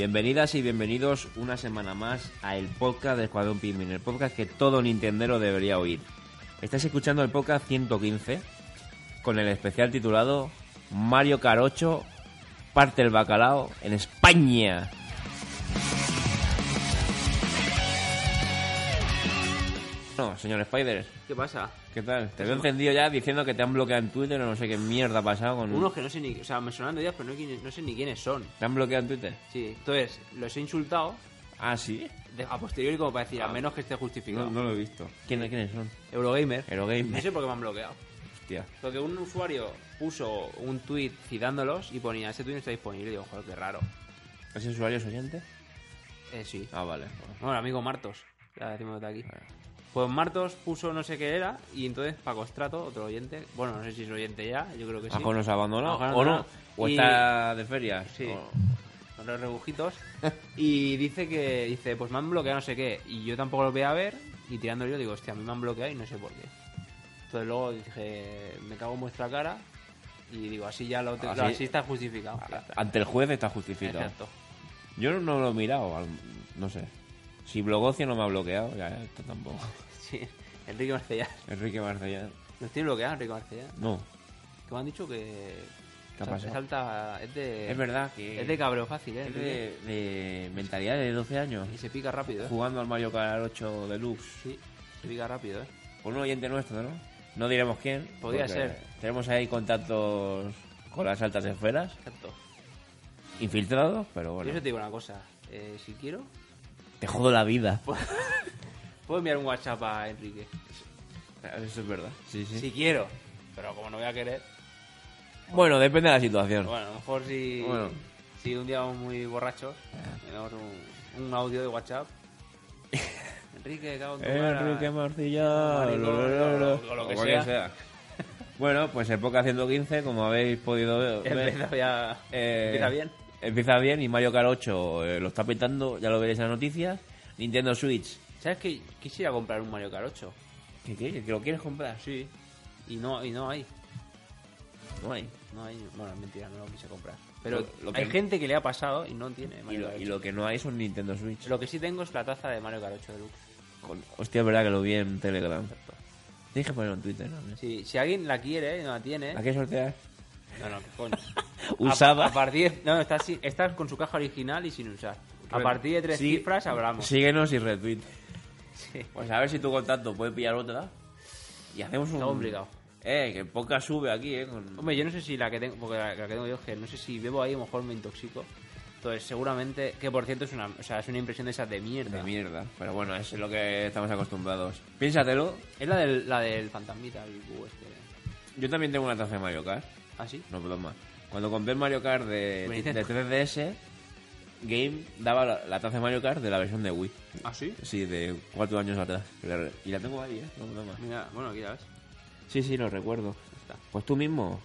Bienvenidas y bienvenidos una semana más a el podcast de Escuadrón Pikmin, el podcast que todo nintendero debería oír. Estáis escuchando el podcast 115 con el especial titulado Mario Kart 8 parte el bacalao en España. No, señor Spider. ¿Qué pasa? ¿Qué tal? Te veo encendido ya diciendo que te han bloqueado en Twitter o no sé qué mierda ha pasado con... Unos que no sé ni... O sea, me sonan de ellas, pero no sé ni quiénes son. ¿Te han bloqueado en Twitter? Sí, entonces, los he insultado Ah, ¿sí? a posteriori como para decir, a menos que esté justificado. No lo he visto. ¿Quiénes son? Eurogamer. Eurogamer. No sé por qué me han bloqueado. Hostia. Porque un usuario puso un tweet citándolos y ponía, ese tweet no está disponible. Y digo, joder, qué raro. ¿Ese usuario es oyente? Sí. Ah, vale. Bueno, amigo Martos. Ya decimos de aquí. Pues Martos puso no sé qué era y entonces Paco Strato, otro oyente, bueno, no sé si es oyente ya, yo creo que sí. ¿Ajo nos abandonó Ajo o no? abandonó. ¿O Y- está de feria? Sí. O- Con los rebujitos. Y dice, pues me han bloqueado no sé qué. Y yo tampoco lo voy a ver. Y tirando yo digo, hostia, a mí me han bloqueado y no sé por qué. Entonces luego dije, me cago en vuestra cara. Y digo, así ya así está justificado. Ya está. Ante el juez está justificado. Exacto. Yo no lo he mirado, no sé. Si Blogocio no me ha bloqueado, ya esto tampoco. Sí, Enrique Marcellán. Enrique Marcellán. ¿Nos tiene bloqueado Enrique Marcellán? No. Que me han dicho que... ¿Qué ha pasado? Salta, es de... Es verdad que... Es de cabreo fácil, es Enrique. de mentalidad de 12 años. Y se pica rápido, Jugando al Mario Kart 8 Deluxe. Sí, se pica rápido, Con un oyente nuestro, ¿no? No diremos quién. Podría porque ser. Tenemos ahí contactos con las altas esferas. Exacto. Infiltrados, pero Yo bueno. eso te digo una cosa. Si quiero, Te jodo la vida. puedo enviar un WhatsApp a Enrique. Eso es verdad. Sí, sí. Si quiero. Pero como no voy a querer... Bueno, depende de la situación. Bueno, a lo mejor Bueno. si un día vamos muy borrachos, me damos un audio de WhatsApp. Enrique, cago en tu cara. Enrique Marcillán. Maricón, o lo que sea. Bueno, pues el podcast 115, como habéis podido ver, Empieza ya... empieza bien. Empieza bien y Mario Kart 8 lo está petando, ya lo veréis en las noticias. Nintendo Switch. ¿Sabes que quisiera comprar un Mario Kart 8? ¿Qué? ¿Que lo quieres comprar? Sí. Y no hay. No hay. No hay. Bueno, es mentira, no lo quise comprar. Pero Lo hay que- gente que le ha pasado y no tiene Y Mario Kart lo, 8. y lo que no hay son Nintendo Switch. Lo que sí tengo es la taza de Mario Kart 8 Deluxe. Hostia, es verdad que lo vi en Telegram. Tienes que ponerlo en Twitter, ¿no? Sí, si alguien la quiere y no la tiene... ¿A qué sortear? No, qué coño. Usada. A partir... No, está con su caja original y sin usar. A partir de 3 Sí. cifras hablamos. Síguenos y retweet. Sí. Pues a ver si tu contacto puede pillar otra. Y hacemos un... Está complicado. Que el podcast sube aquí, con... Hombre, yo no sé si la que tengo... Porque la que tengo yo es que no sé si bebo ahí a lo mejor me intoxico. Entonces, seguramente... Que por cierto es una impresión de esas de mierda. De mierda. Pero bueno, es lo que estamos acostumbrados. Piénsatelo. Es la del fantasmita, el búho este. Yo también tengo una taza de Mario Kart. ¿Ah, sí? No, perdón más. Cuando compré el Mario Kart de Nintendo. 3DS, Game daba la taza de Mario Kart de la versión de Wii. ¿Ah, sí? Sí, de 4 años atrás. Y la tengo ahí, No, perdón más. Mira, bueno, aquí la ves. Sí, lo recuerdo. Está. Pues tú mismo,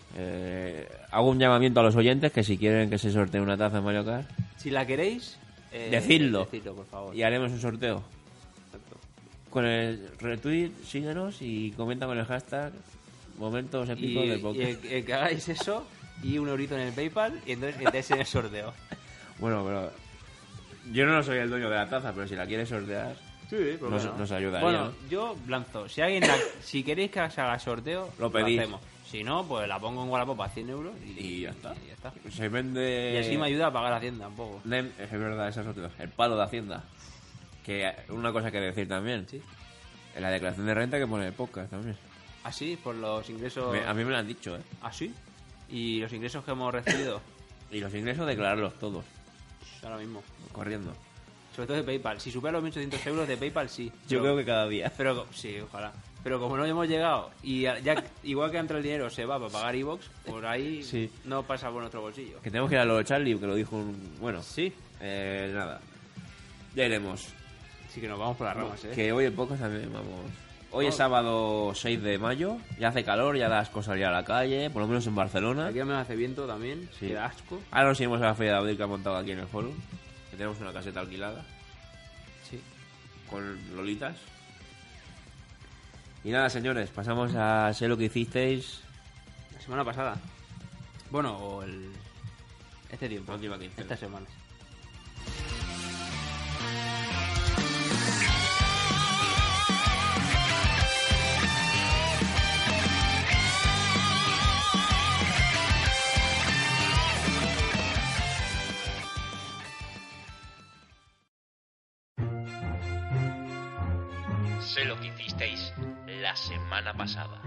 hago un llamamiento a los oyentes que si quieren que se sortee una taza de Mario Kart, Si la queréis... Decidlo. Decidlo, por favor. y haremos un sorteo. Exacto. Con el retweet, síguenos y comenta con el hashtag momentos épicos del Y podcast. que hagáis eso y un eurito en el PayPal y entonces metéis en el sorteo. Bueno, pero yo no soy el dueño de la taza, pero si la quieres sortear, Sí, nos ayudaría. Bueno, ¿no? yo lanzo. Si queréis que se haga sorteo, Lo pedís. hacemos. Si no, pues la pongo en Wallapop a 100 euros Y ya está. y ya está. Se vende... Y así me ayuda a pagar Hacienda un poco. Es verdad, esa es otra. El palo de Hacienda. Que una cosa que decir también. Sí. En la declaración de renta que pone el podcast también. Así, por los ingresos... A mí me lo han dicho, ¿eh? ¿Así? Y los ingresos que hemos recibido, Y los ingresos declararlos todos. ahora mismo. Corriendo. Sobre todo de PayPal. Si supera los 1.800 euros de PayPal, sí. Yo creo que cada día. Pero sí, ojalá. Pero como no hemos llegado y ya igual que entra el dinero se va para pagar iVoox, por ahí Sí. no pasa por nuestro bolsillo. Que tenemos que ir a lo de Charlie, que lo dijo Bueno, Sí, nada. Ya iremos. sí que nos vamos por las ramas, ¿eh? Que hoy el podcast también vamos... Hoy es sábado 6 de mayo. Ya hace calor, ya das cosas ya a la calle. Por lo menos en Barcelona. Aquí me hace viento también, Sí. que da asco. Ahora nos iremos a la feria de abril que ha montado aquí en el foro. Que tenemos una caseta alquilada. Sí. Con lolitas. Y nada, señores, pasamos a sé lo que hicisteis La semana pasada. Bueno, este tiempo. la última quincena. Estas semanas. la semana pasada.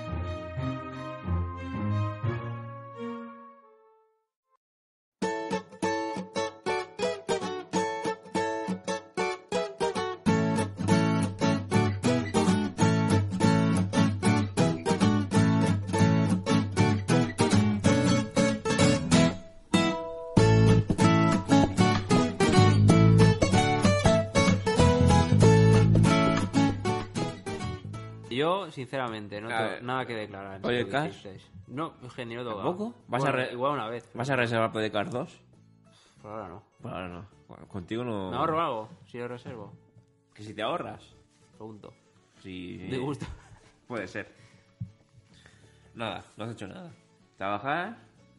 Yo, sinceramente, no A tengo ver. nada que declarar. en Oye, lo que Cash. hicisteis. No, es que ni lo he tocado. ¿Tampoco? ¿Vas Bueno, a igual una vez. ¿Vas a reservar PDK 2? Por ahora no. Pues ahora no. Bueno, contigo no... ¿Me ahorro algo? Si lo reservo. Que si te ahorras. Pregunto. Sí. ¿De gusto? Puede ser. Nada, no has hecho nada. Trabajar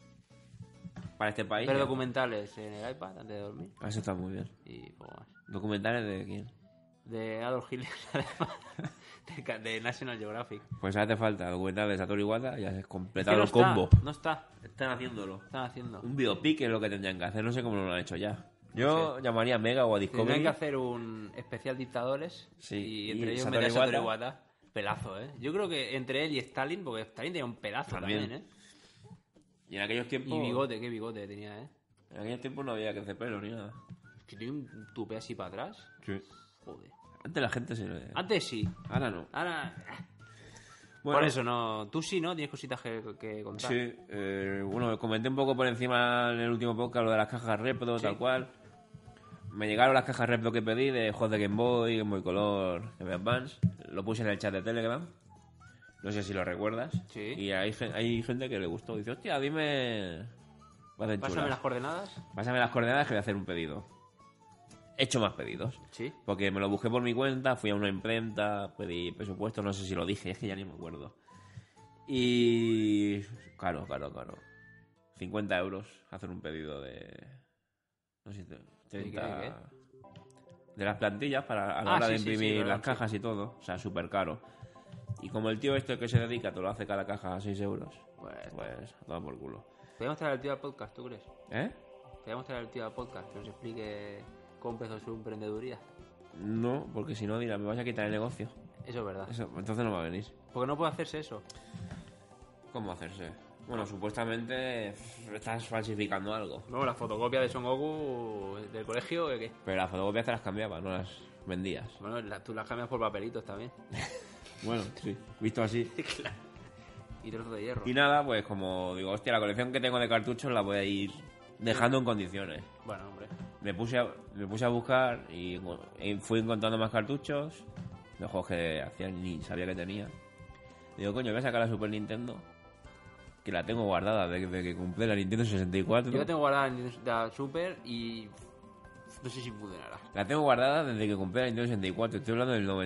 para este país. Ver ya. documentales en el iPad antes de dormir. Eso está muy bien. Y poco más. ¿Documentales de quién? De Adolf Hitler, además. De National Geographic. Pues hace falta documentales de Satoru Iwata. Ya has Es que completado no el está, combo. no está. Están haciéndolo. Están haciendo. Un biopic es lo que tendrían que hacer. No sé cómo lo han hecho ya. Yo llamaría a Mega o a Tendrían Discovery. que hacer un especial dictadores. Sí, Y y entre ellos Satoru meter a Satoru Iwata. Iwata. Pelazo, ¿eh? Yo creo que entre él y Stalin, porque Stalin tenía un pedazo también, ¿eh? Y en aquellos tiempos... Y bigote, qué bigote tenía, ¿eh? En aquellos tiempos no había que hacer pelo ni nada. Es que tiene un tupé así para atrás. Sí. Joder. Antes la gente se le... Antes sí. Ahora no. Ahora... Bueno, Por eso no... Tú sí, ¿no? Tienes cositas que contar. Sí, bueno, comenté un poco por encima en el último podcast lo de las cajas Repro, tal cual. Me llegaron las cajas Repro que pedí de juegos de Game Boy Color, Game Boy Advance. Lo puse en el chat de Telegram. No sé si lo recuerdas. Sí. Y hay gente que le gustó. Dice, hostia, dime... Pásame chulas. las coordenadas. Pásame las coordenadas que voy a hacer un pedido. He hecho más pedidos. Sí. Porque me lo busqué por mi cuenta, fui a una imprenta, pedí presupuesto, no sé si lo dije, es que ya ni me acuerdo. Y... Caro. 50 euros hacer un pedido de... No sé, 30... ¿De qué? De las plantillas para a la hora de sí, imprimir verdad, las cajas y todo. O sea, súper caro. Y como el tío este que se dedica te lo hace cada caja a 6 euros, pues a tomar por culo. Podríamos traer al tío al podcast, ¿tú crees? ¿Eh? Podríamos traer al tío al podcast que nos explique cómo empezó su emprendeduría. No, porque si no dirá, me vas a quitar el negocio. Eso es verdad. Eso, entonces no va a venir. Porque no puede hacerse eso. ¿Cómo hacerse? Bueno, supuestamente estás falsificando algo. No, la fotocopia de Son Goku del colegio, ¿qué? Pero las fotocopias te las cambiabas, no las vendías. Bueno, tú las cambias por papelitos también. Bueno, sí, visto así. Claro. Y trozos de hierro. Y nada, pues como digo, hostia, la colección que tengo de cartuchos la voy a ir dejando en condiciones. Bueno, hombre. Me puse a buscar y fui encontrando más cartuchos de juegos que hacía ni sabía que tenía. Digo, coño, voy a sacar la Super Nintendo, que la tengo guardada desde que compré la Nintendo 64. Yo la tengo guardada en la Super y no sé si funcionará. La tengo guardada desde que compré la Nintendo 64. Estoy hablando del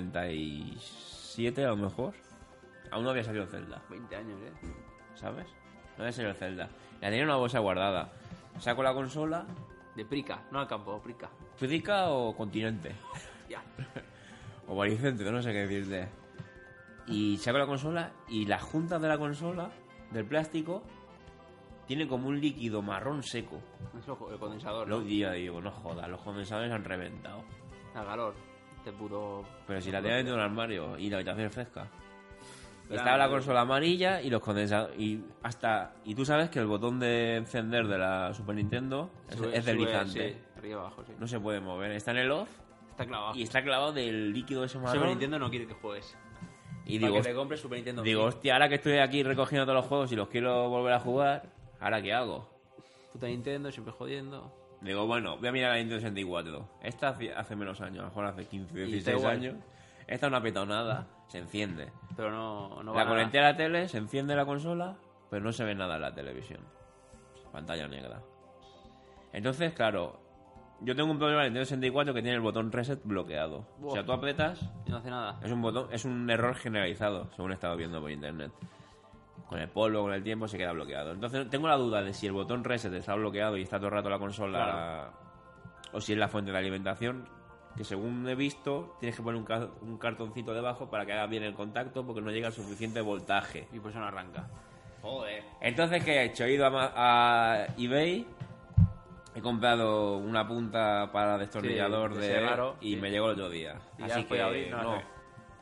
97 a lo mejor. Aún no había salido Zelda, 20 años, ¿eh? ¿sabes? No había salido Zelda. La tenía en una bolsa guardada. Saco la consola. De Prica, no al campo, Prica. ¿Frica o Continente? Ya. O Baricentro, no sé qué decirte. Y saco la consola y las juntas de la consola, del plástico, tiene como un líquido marrón seco. Eso, el condensador, Lo ¿no? digo, no jodas, los condensadores han reventado. Al calor. Este puto... Pero si la tenía dentro de un armario y la habitación es fresca. Y Claro. estaba la consola amarilla y los condensadores. Y tú sabes que el botón de encender de la Super Nintendo es deslizante. Sí, arriba abajo, sí. No se puede mover. Está en el off Está clavado. y está clavado del líquido ese marrón. Super Nintendo no quiere que juegues. Y Para digo, que te compres Super Nintendo. digo, hostia, ahora que estoy aquí recogiendo todos los juegos y los quiero volver a jugar, ¿ahora qué hago? Puta Nintendo, siempre jodiendo. Digo, bueno, voy a mirar la Nintendo 64. Esta hace menos años, a lo mejor hace 15, Y está 16 igual. años. Esta no ha petado nada, se enciende. Pero no La va nada. conecté a la tele, se enciende la consola, pero no se ve nada en la televisión. Pantalla negra. Entonces, claro, yo tengo un problema en Nintendo 64 que tiene el botón reset bloqueado. O sea, tú apretas, Y no hace nada. es un error generalizado, según he estado viendo por internet. Con el polvo, con el tiempo, se queda bloqueado. Entonces, tengo la duda de si el botón reset está bloqueado y está todo el rato la consola, o si es la fuente de alimentación. Que según he visto, tienes que poner un cartoncito debajo para que haga bien el contacto porque no llega el suficiente voltaje. Y por eso no arranca. Joder. Entonces, ¿qué he hecho? He ido a eBay, he comprado una punta para destornillador Sí, de de ese raro, y sí. me llegó el otro día. ¿Y ya Así has podido que abrir? No, no. no.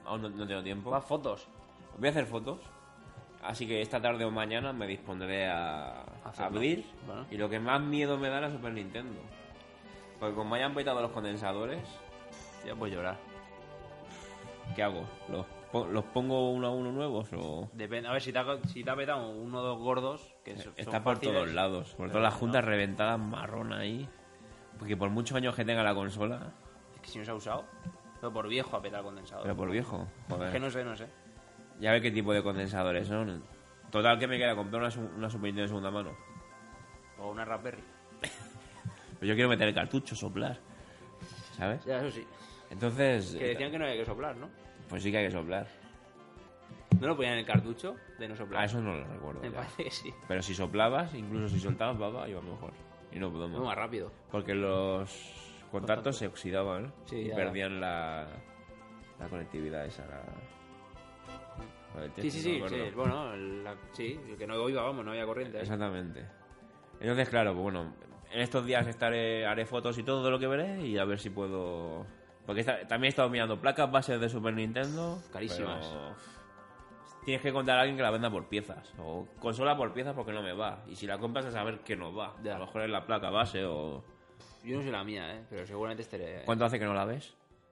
aún no tengo tiempo. Más fotos. Voy a hacer fotos. Así que esta tarde o mañana me dispondré a abrir. Bueno. Y lo que más miedo me da es la Super Nintendo. Porque como hayan petado los condensadores, Ya puedo llorar. ¿qué hago? ¿Los pongo uno a uno nuevos o...? Depende, a ver, si te ha petado uno o dos gordos, que son Está por fáciles, todos lados. Por pero todas las no. juntas reventadas marrón ahí. Porque por muchos años que tenga la consola... Es que si no se ha usado, pero por viejo ha petado el condensador. Pero por viejo, joder. Es que no sé. Ya ver qué tipo de condensadores son. Total, que me queda comprar una Super Nintendo de segunda mano. O una Raspberry. Pero yo quiero meter el cartucho, soplar. ¿Sabes? Ya, eso sí. Entonces... Que decían que no había que soplar, ¿no? Pues sí que hay que soplar. ¿No lo ponían en el cartucho de no soplar? A eso no lo recuerdo. Me ya. parece que sí. Pero si soplabas, incluso si soltabas baba, iba mejor. Y no podemos. Muy más rápido. Porque los contactos se oxidaban Sí, y ya. perdían la conectividad esa. Sí. Bueno, sí, el que no iba, vamos, no había corriente. Exactamente. Entonces, claro, pues bueno, en estos días haré fotos y todo de lo que veré y a ver si puedo... Porque también he estado mirando placas bases de Super Nintendo. Carísimas. pero tienes que contar a alguien que la venda por piezas. O consola por piezas porque no me va. Y si la compras a saber que no va. Ya. A lo mejor es la placa base o... Yo no sé la mía, pero seguramente estaré... ¿Cuánto hace que no la ves?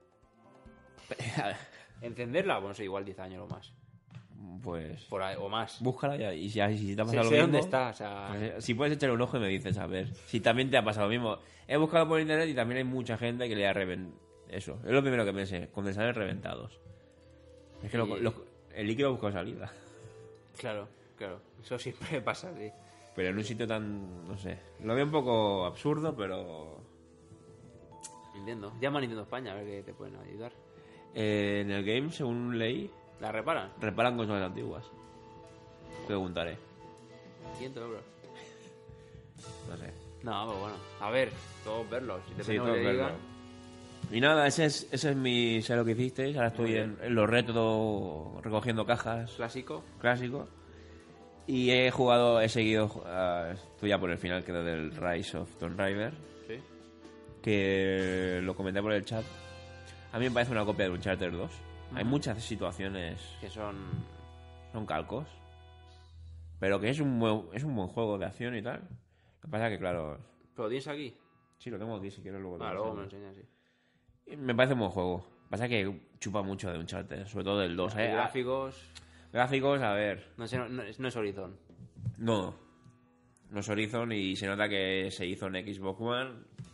Encenderla, bueno, sí, igual 10 años o más. Pues... Por ahí, o más. Búscala ya. Y si te ha Sé, pasado lo sé mismo... dónde está, o sea... pues, si puedes echar un ojo y me dices, a ver. Si también te ha pasado lo mismo. He buscado por internet y también hay mucha gente que le ha reventado. Eso, es lo primero que pensé. Condensadores reventados. Es que Y- el líquido busca salida. Claro. Eso siempre pasa, sí. Pero en un sitio tan... no sé. Lo veo un poco absurdo, pero... Nintendo. Llama a Nintendo España a ver qué te pueden ayudar. en el game, según leí, ¿La reparan? reparan consolas antiguas. Preguntaré. 100 euros. No sé. No, pero bueno. A ver, todos verlos. Si te Sí, lo todo que te verlo. digan. Y nada, ese es mi... sé lo que hicisteis. Ahora estoy Muy en los retos recogiendo cajas Clásico. clásicos. Y he seguido... estoy ya por el final, creo, del Rise of Tomb Raider. Sí. Que lo comenté por el chat. A mí me parece una copia de Uncharted 2. Hay muchas situaciones... Que son... son calcos. Pero que es un buen juego de acción y tal. Lo que pasa es que, claro... ¿Pero tienes aquí? Sí, lo tengo aquí, si quieres luego te lo Luego me lo enseño. enseñas, sí. Y me parece un buen juego. Pasa que chupa mucho de Uncharted, sobre todo del 2. Los gráficos... Gráficos, a ver... No es Horizon. No es Horizon y se nota que se hizo en Xbox One.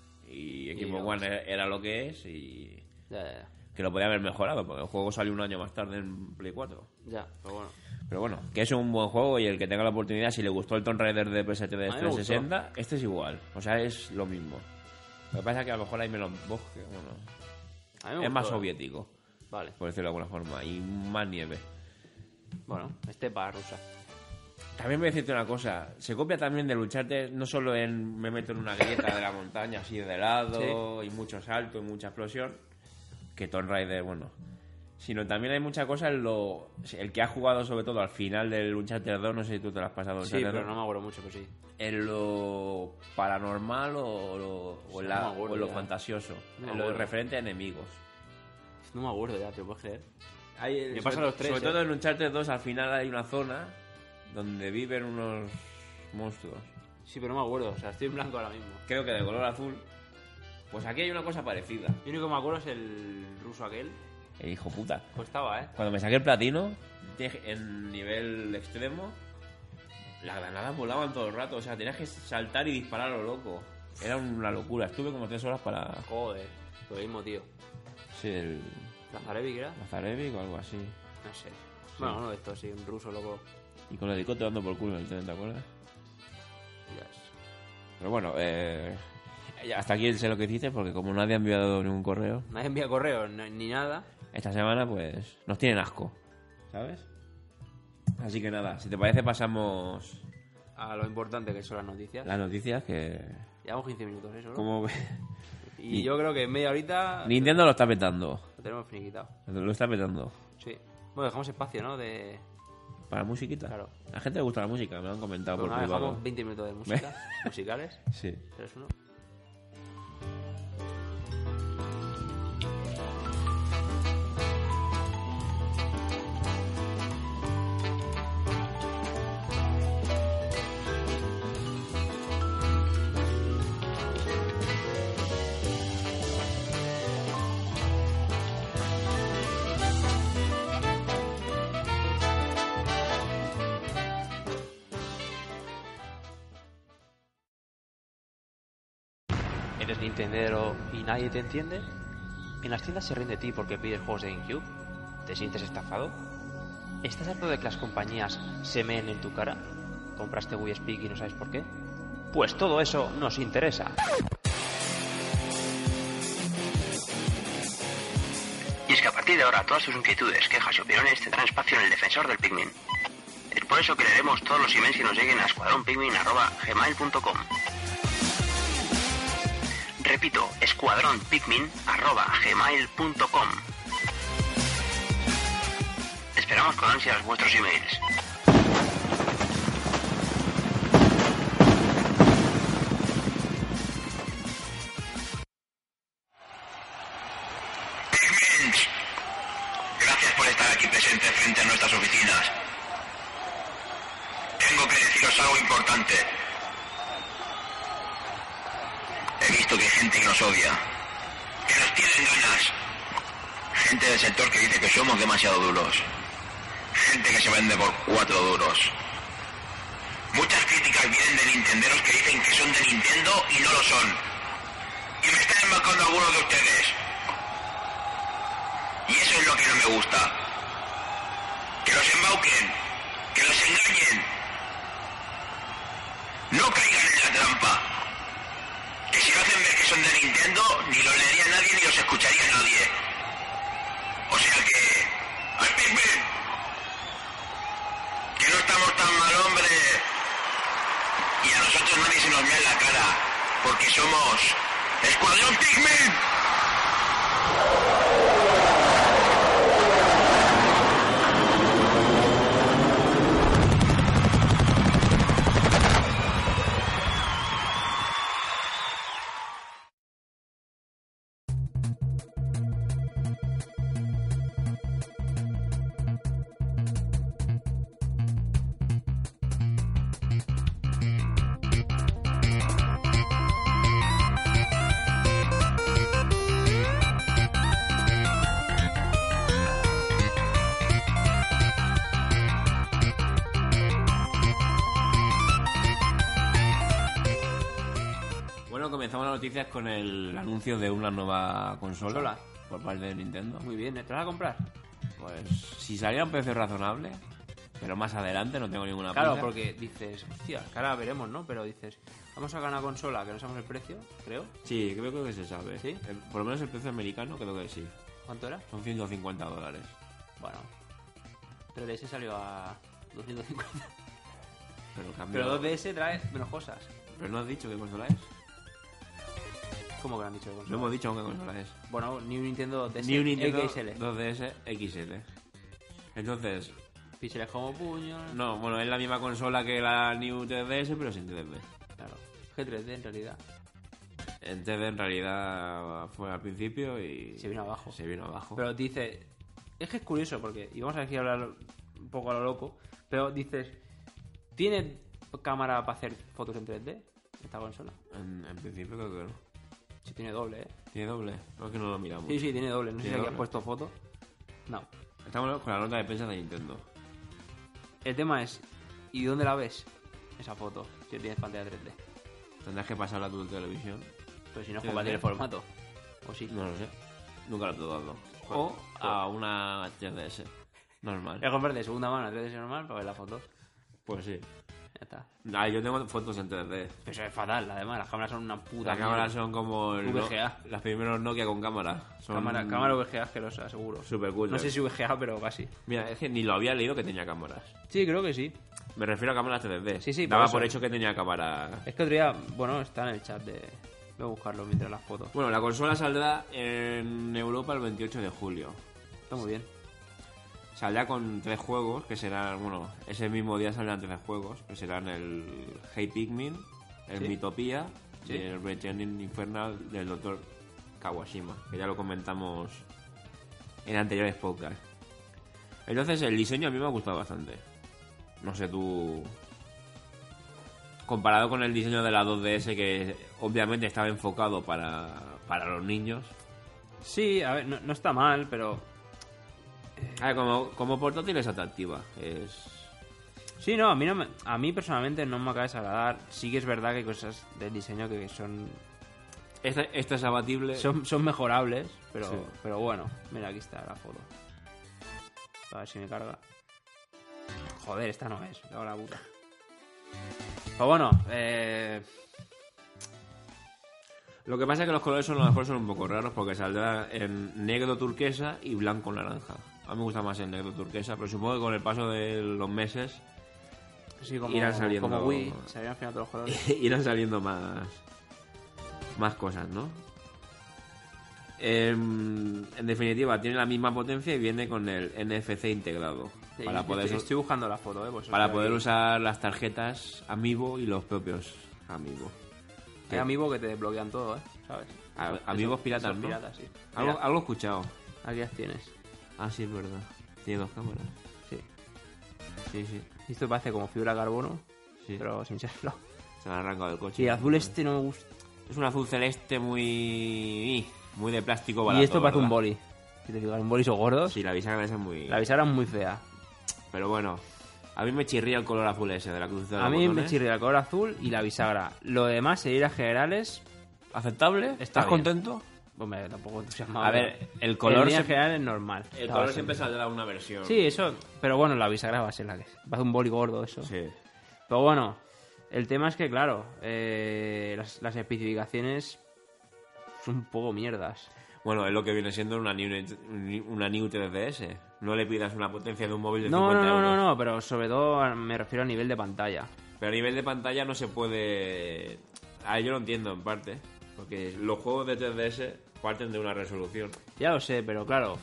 Y Xbox no, One era lo que es y... Ya. que lo podía haber mejorado, porque el juego salió un año más tarde en Play 4. Ya, pero bueno. Pero bueno, que es un buen juego y el que tenga la oportunidad, si le gustó el Tomb Raider de PS3 de A mí me 360, este es igual. O sea, es lo mismo. Lo que pasa es que a lo mejor hay menos bosque, bueno, A mí me es más gustó, soviético, Vale. por decirlo de alguna forma, y más nieve. Bueno, estepa rusa. También voy a decirte una cosa, se copia también de lucharte no solo en me meto en una grieta de la montaña así de lado y mucho salto y mucha explosión, que Tomb Raider, bueno, sino también hay mucha cosa en el que ha jugado sobre todo al final del Uncharted 2, no sé si tú te lo has pasado. Sí, Uncharted pero 2, no me acuerdo mucho, pero sí. en lo paranormal o en No me acuerdo o en lo ya. fantasioso, No me en lo acuerdo. referente a enemigos. No me acuerdo ya, ¿te puedes creer? Me pasan los tres, sobre todo en Uncharted 2 al final hay una zona donde viven unos monstruos. Sí, pero no me acuerdo, o sea, estoy en blanco ahora mismo. Creo que de color azul. Pues aquí hay una cosa parecida. Lo único que me acuerdo es el ruso aquel. El hijo puta. Pues estaba, ¿eh? Cuando me saqué el platino, en nivel extremo, las granadas volaban todo el rato. O sea, tenías que saltar y disparar a lo loco. Era una locura. Estuve como 3 horas para... Joder, lo mismo, tío. Sí, el ¿Lazarevic era? Lazarevic o algo así. No sé. Bueno, uno de estos, sí, un ruso loco. Y con el helicóptero dando por culo en el tren, ¿te acuerdas? Yes. Pero bueno, hasta aquí sé lo que hiciste, porque como nadie ha enviado ningún correo, Nadie envía correo ni nada. esta semana pues nos tienen asco, ¿sabes? Así que nada, si te parece pasamos A lo importante que son las noticias. las noticias que... Llevamos 15 minutos, eso, ¿no? Como Y yo creo que en media horita Nintendo lo está petando, lo tenemos finiquitado. lo está petando. Sí. Bueno, dejamos espacio, ¿no? De... Para musiquita. Claro. A la gente le gusta la música, me lo han comentado Pues por nada, privado. dejamos 20 minutos de música. Musicales. Sí. 3, 1. ¿Eres Nintendero y nadie te entiende? ¿En las tiendas se ríen de ti porque pides juegos de GameCube? ¿Te sientes estafado? ¿Estás harto de que las compañías se meen en tu cara? ¿Compraste Wii Speak y no sabes por qué? Pues todo eso nos interesa. Y es que a partir de ahora todas tus inquietudes, quejas y opiniones tendrán espacio en el defensor del Pikmin. Es por eso que leeremos todos los emails que nos lleguen a escuadronpikmin@gmail.com. Repito, escuadronpikmin@gmail.com. Esperamos con ansias vuestros emails. Pikmins, gracias por estar aquí presentes frente a nuestras oficinas. Tengo que deciros algo importante. He visto que hay gente que nos odia, que nos tiene ganas. Gente del sector que dice que somos demasiado duros. Gente que se vende por 4 duros. Muchas críticas vienen de nintenderos que dicen que son de Nintendo y no lo son. Y me están embaucando algunos de ustedes. Y eso es lo que no me gusta. Que los embauquen, que los engañen. No caigan en la trampa. Que si no hacen ver que son de Nintendo, ni los leería nadie ni los escucharía nadie. O sea que... ¡Al Pikmin! Que no estamos tan mal, hombre. Y a nosotros nadie se nos mea en la cara. Porque somos... ¡Escuadrón Pikmin! Comenzamos las noticias con el anuncio de una nueva consola por parte de Nintendo. Muy bien, ¿te vas a comprar? Pues si saliera a un precio razonable, pero más adelante, no tengo ninguna Claro, prisa. porque dices, hostia, que ahora veremos, ¿no? Pero dices, vamos a sacar una consola que no sabemos el precio, creo. Sí, creo que se sabe. ¿Sí? Por lo menos el precio americano creo que sí. ¿Cuánto era? Son $150. Bueno, 3DS salió a 250. Pero cambio... Pero 2DS trae menos cosas. Pero no has dicho qué consola es. ¿Cómo que lo han dicho de consola? No hemos dicho qué consola es. Bueno, ni un Nintendo DS Ni un Nintendo XL. 2DS XL. Entonces, Píxeles como puños. no, bueno, es la misma consola que la New 3DS, pero sin 3D. Claro, G3D en realidad. En 3D en realidad fue al principio y... Se vino abajo. Se vino abajo. Pero dice... Es que es curioso porque... Y vamos a aquí a hablar un poco a lo loco. Pero dices... ¿Tiene cámara para hacer fotos en 3D esta consola? En principio creo que no. Sí, tiene doble, ¿eh? ¿Tiene doble? No es que no lo miramos. Sí, tiene doble. No sé si ¿Tiene aquí doble? has puesto foto. No. Estamos con la nota de prensa de Nintendo. El tema es... ¿Y dónde la ves? Esa foto. Si tienes pantalla 3D. Tendrás que pasarla a tu televisión. Pero si no es 3D. compatible el formato. ¿O sí? No lo sé. Nunca lo he probado. O a una 3DS. Normal. Es comprar de segunda mano 3D normal para ver la foto. Pues sí. Ya está. Ah, yo tengo fotos en 3D. Pero eso es fatal, además. Las cámaras son una puta Las cámaras son como VGA. las primeros Nokia con cámara. Son Cámara VGA asquerosa, seguro. super cool. No sé si VGA, pero casi. Mira, es que ni lo había leído que tenía cámaras. Sí, creo que sí. Me refiero a cámaras 3D. Sí, Daba por por eso. hecho que tenía cámara. Es que otro día, bueno, está en el chat de... Voy a buscarlo mientras las fotos. Bueno, la consola saldrá en Europa el 28 de julio. Está muy bien. Saldrá con 3 juegos, que serán, bueno, ese mismo día saldrán 3 juegos, que serán el Hey Pikmin, el Sí. Miitopia Sí. y el Returning Infernal del Dr. Kawashima, que ya lo comentamos en anteriores podcasts. Entonces el diseño a mí me ha gustado bastante. No sé tú... Comparado con el diseño de la 2DS, que obviamente estaba enfocado para los niños. Sí, a ver, no está mal, pero... A ver, como portátil es atractiva. Sí, no, a mí personalmente no me acaba de desagradar. Sí que es verdad que hay cosas del diseño que son Esta es abatible. Son mejorables, pero, Sí. pero bueno. Mira, aquí está la foto. A ver si me carga. Joder, esta no es. Me cago en la puta. Pues bueno, Lo que pasa es que los colores a lo mejor son un poco raros porque saldrá en negro turquesa y blanco naranja. A mí me gusta más el negro turquesa, pero supongo que con el paso de los meses sí, como, irán saliendo- como Wii, salían al final todos los colores. irán saliendo más cosas, ¿no? En definitiva, tiene la misma potencia y viene con el NFC integrado. Sí, Para poder, estoy buscando la foto, pues para estoy poder aquí. usar las tarjetas Amiibo y los propios Amiibo. Hay amigos que te desbloquean todo, ¿sabes? Amigos Esos- piratas, esos ¿no? piratas, sí. Algo, Mira, algo he escuchado. aquí las tienes. Ah, sí, es verdad. Tiene 2 cámaras. Sí. Sí. Esto parece como fibra de carbono, Sí. pero sin serlo. Se me ha arrancado del coche. Y el azul este no me gusta. Es un azul celeste muy de plástico barato. Y esto parece un ¿verdad? boli. Si te fijas, un boli son gordos. Sí, la bisagra esa es muy... La bisagra es muy fea. Pero bueno, a mí me chirría el color azul ese de la cruz de los A mí me botones. chirría el color azul y la bisagra. Lo demás, seguidas generales, ¿Aceptable? Está ¿Estás bien. contento? hombre, tampoco entusiasmado. A ver, pero el color en líneas se- generales es normal. El Está color bastante siempre bien. saldrá una versión. Sí, eso. Pero bueno, la bisagra va a ser la que es. Va a ser un boli gordo eso. Sí. Pero bueno, el tema es que, claro, las especificaciones son un poco mierdas. Bueno, es lo que viene siendo una New 3DS. No le pidas una potencia de un móvil de No, 50 euros. no, pero sobre todo me refiero a nivel de pantalla. Pero a nivel de pantalla no se puede... Yo lo entiendo en parte. Porque los juegos de 3DS parten de una resolución. Ya lo sé, pero claro.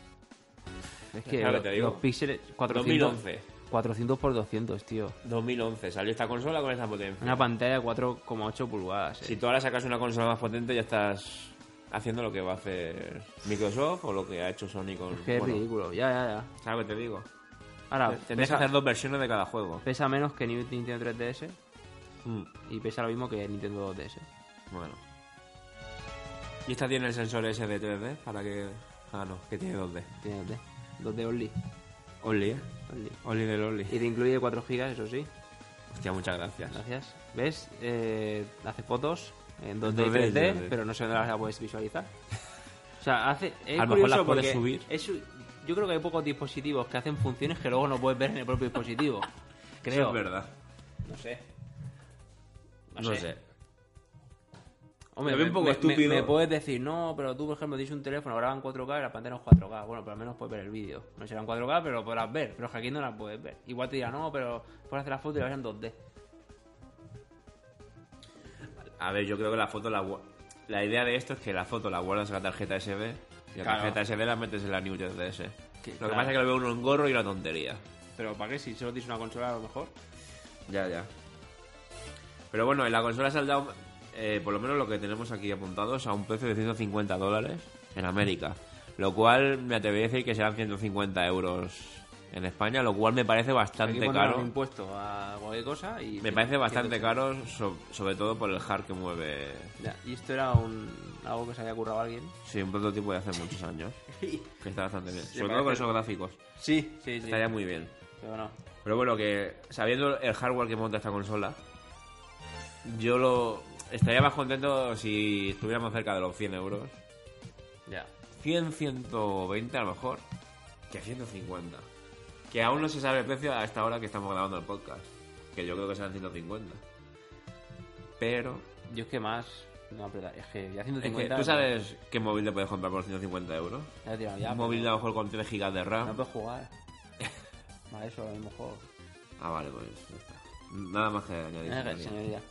Es que Claro, te digo. los píxeles 400, 2011. 400 por 200, tío. 2011 salió esta consola con esa potencia. Una pantalla de 4,8 pulgadas. Si tú ahora sacas una consola más potente ya estás haciendo lo que va a hacer Microsoft o lo que ha hecho Sony con... Es que es bueno, ridículo. Ya. ¿sabes lo que te digo? Ahora, Tendrías que hacer 2 versiones de cada juego. pesa menos que Nintendo 3DS Mm, y pesa lo mismo que Nintendo 2DS. bueno. ¿Y esta tiene el sensor ese de 3D para que... Ah, no, que tiene 2D. Tiene 2D Only. Only, ¿eh? Only. Only del Only. Y te incluye 4 GB, eso sí. Hostia, muchas gracias. Gracias. ¿Ves? Hace fotos en 2D 2D y 3D, y 3D. pero no sé dónde las puedes visualizar. O sea, es A lo mejor las curioso puedes porque subir. yo creo que hay pocos dispositivos que hacen funciones que luego no puedes ver en el propio dispositivo. Creo. Eso es verdad. No sé. No sé. Hombre, Lo veo un poco estúpido. Me puedes decir, no, pero tú, por ejemplo, tienes un teléfono, graba en 4K y la pantalla no es 4K. Bueno, pero al menos puedes ver el vídeo. No será en 4K, pero lo podrás ver. Pero es que aquí no la puedes ver. Igual te dirá, no, pero puedes hacer la foto y la ves en 2D. A ver, yo creo que la idea de esto es que la foto la guardas en la tarjeta SD y la Claro. tarjeta SD la metes en la New 3DS. Que, Lo que claro. pasa es que lo veo uno en gorro y una tontería. Pero ¿para qué? Si solo tienes una consola, a lo mejor. Ya. Pero bueno, en la consola saldrá, por lo menos lo que tenemos aquí apuntados, a un precio de $150 en América. Lo cual me atrevería a decir que serán 150 euros en España, lo cual me parece Hay que bastante poner caro. un impuesto a cualquier cosa y... Me parece bastante 180. caro, sobre todo por el hard que mueve. Ya, y esto era algo que se había currado a alguien. Sí, un prototipo de hace muchos años. Que está bastante bien. Sí, Sobre me todo con parece- esos gráficos. Sí. Estaría muy bien. Pero no. Pero bueno, que sabiendo el hardware que monta esta consola, estaría más contento si estuviéramos cerca de los 100 euros. Ya. 100, 120 a lo mejor, que 150. Que aún no se sabe el precio a esta hora que estamos grabando el podcast. Que yo creo que serán 150. Pero... Yo es que más... No apretar. Es que ya Es que 150... tú sabes qué móvil te puedes comprar por 150 euros. Ya he tirado ya, Un pero móvil a lo mejor con 3 GB de RAM. No puedes jugar. Vale, eso, el mismo juego. Ah, vale, pues ya está. Nada más que añadir. señoría. Señoría.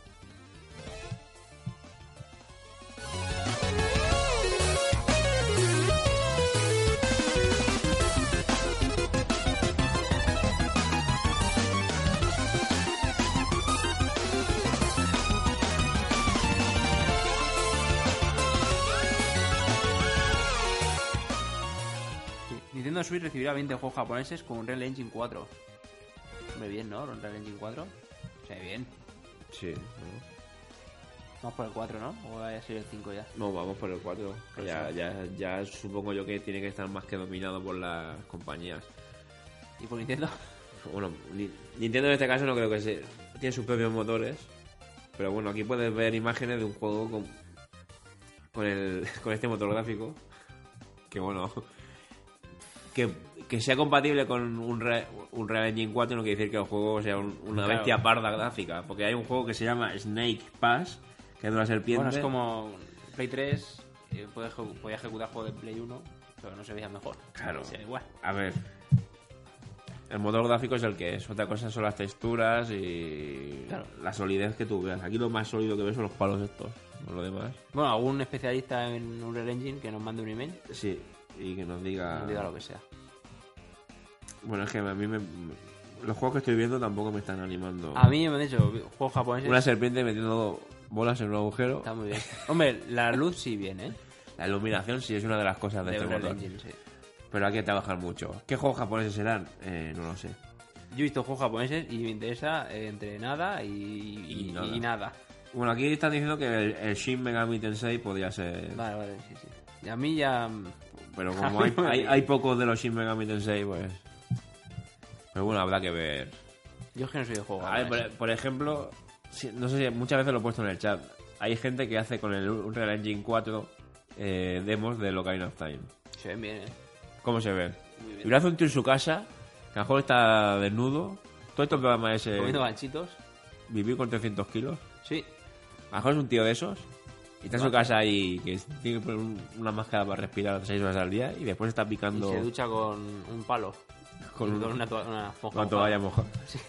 Nintendo Switch recibirá 20 juegos japoneses con Unreal Engine 4. Hombre, bien, ¿no? Unreal Engine 4. Se ve bien. Sí. Vamos por el 4, ¿no? O vaya a ser el 5 ya. No, vamos por el 4. Que ya supongo yo que tiene que estar más que dominado por las compañías. ¿Y por Nintendo? Bueno, Nintendo en este caso no creo que tiene sus propios motores. Pero bueno, aquí puedes ver imágenes de un juego con este motor gráfico. Que bueno, que sea compatible con un Real Engine 4 no quiere decir que el juego sea una bestia parda gráfica. Porque hay un juego que se llama Snake Pass, que es de una serpiente. Bueno, es como Play 3, podía ejecutar juegos de Play 1, pero no se veía mejor. Claro. Sí, igual. A ver, el motor gráfico es el que es. Otra cosa son las texturas y la solidez que tú veas. Aquí lo más sólido que ves son los palos estos, no lo demás. Bueno, algún especialista en Unreal Engine que nos mande un email. Sí, y que nos diga lo que sea. Bueno, es que a mí los juegos que estoy viendo tampoco me están animando. A mí me han dicho juegos japoneses. Una serpiente metiendo bolas en un agujero. Está muy bien. Hombre, la luz sí viene, ¿eh? La iluminación sí es una de las cosas de este Unreal motor. Engine, sí. Pero hay que trabajar mucho. ¿Qué juegos japoneses serán? No lo sé. Yo he visto juegos japoneses y me interesa entre nada y nada. Bueno, aquí están diciendo que el Shin Megami Tensei podría ser... Vale, sí. Y a mí ya... Pero como hay pocos de los Shin Megami Tensei, pues... Pero bueno, habrá que ver. Yo es que no soy de juego. A ver, por ejemplo, no sé si muchas veces lo he puesto en el chat. Hay gente que hace con el Unreal Engine 4 demos de Ocarina of Time. Se ven bien, ¿eh? ¿Cómo se ven? Muy bien. Y lo hace un tío en su casa, que a lo mejor está desnudo. Todo este programa es... Comiendo ganchitos. Vivir con 300 kilos. Sí. A lo mejor es un tío de esos. Y está en su casa ahí, que tiene que poner una máscara para respirar 6 horas al día. Y después está picando... Y se ducha con un palo. Con una toalla mojada. Sí.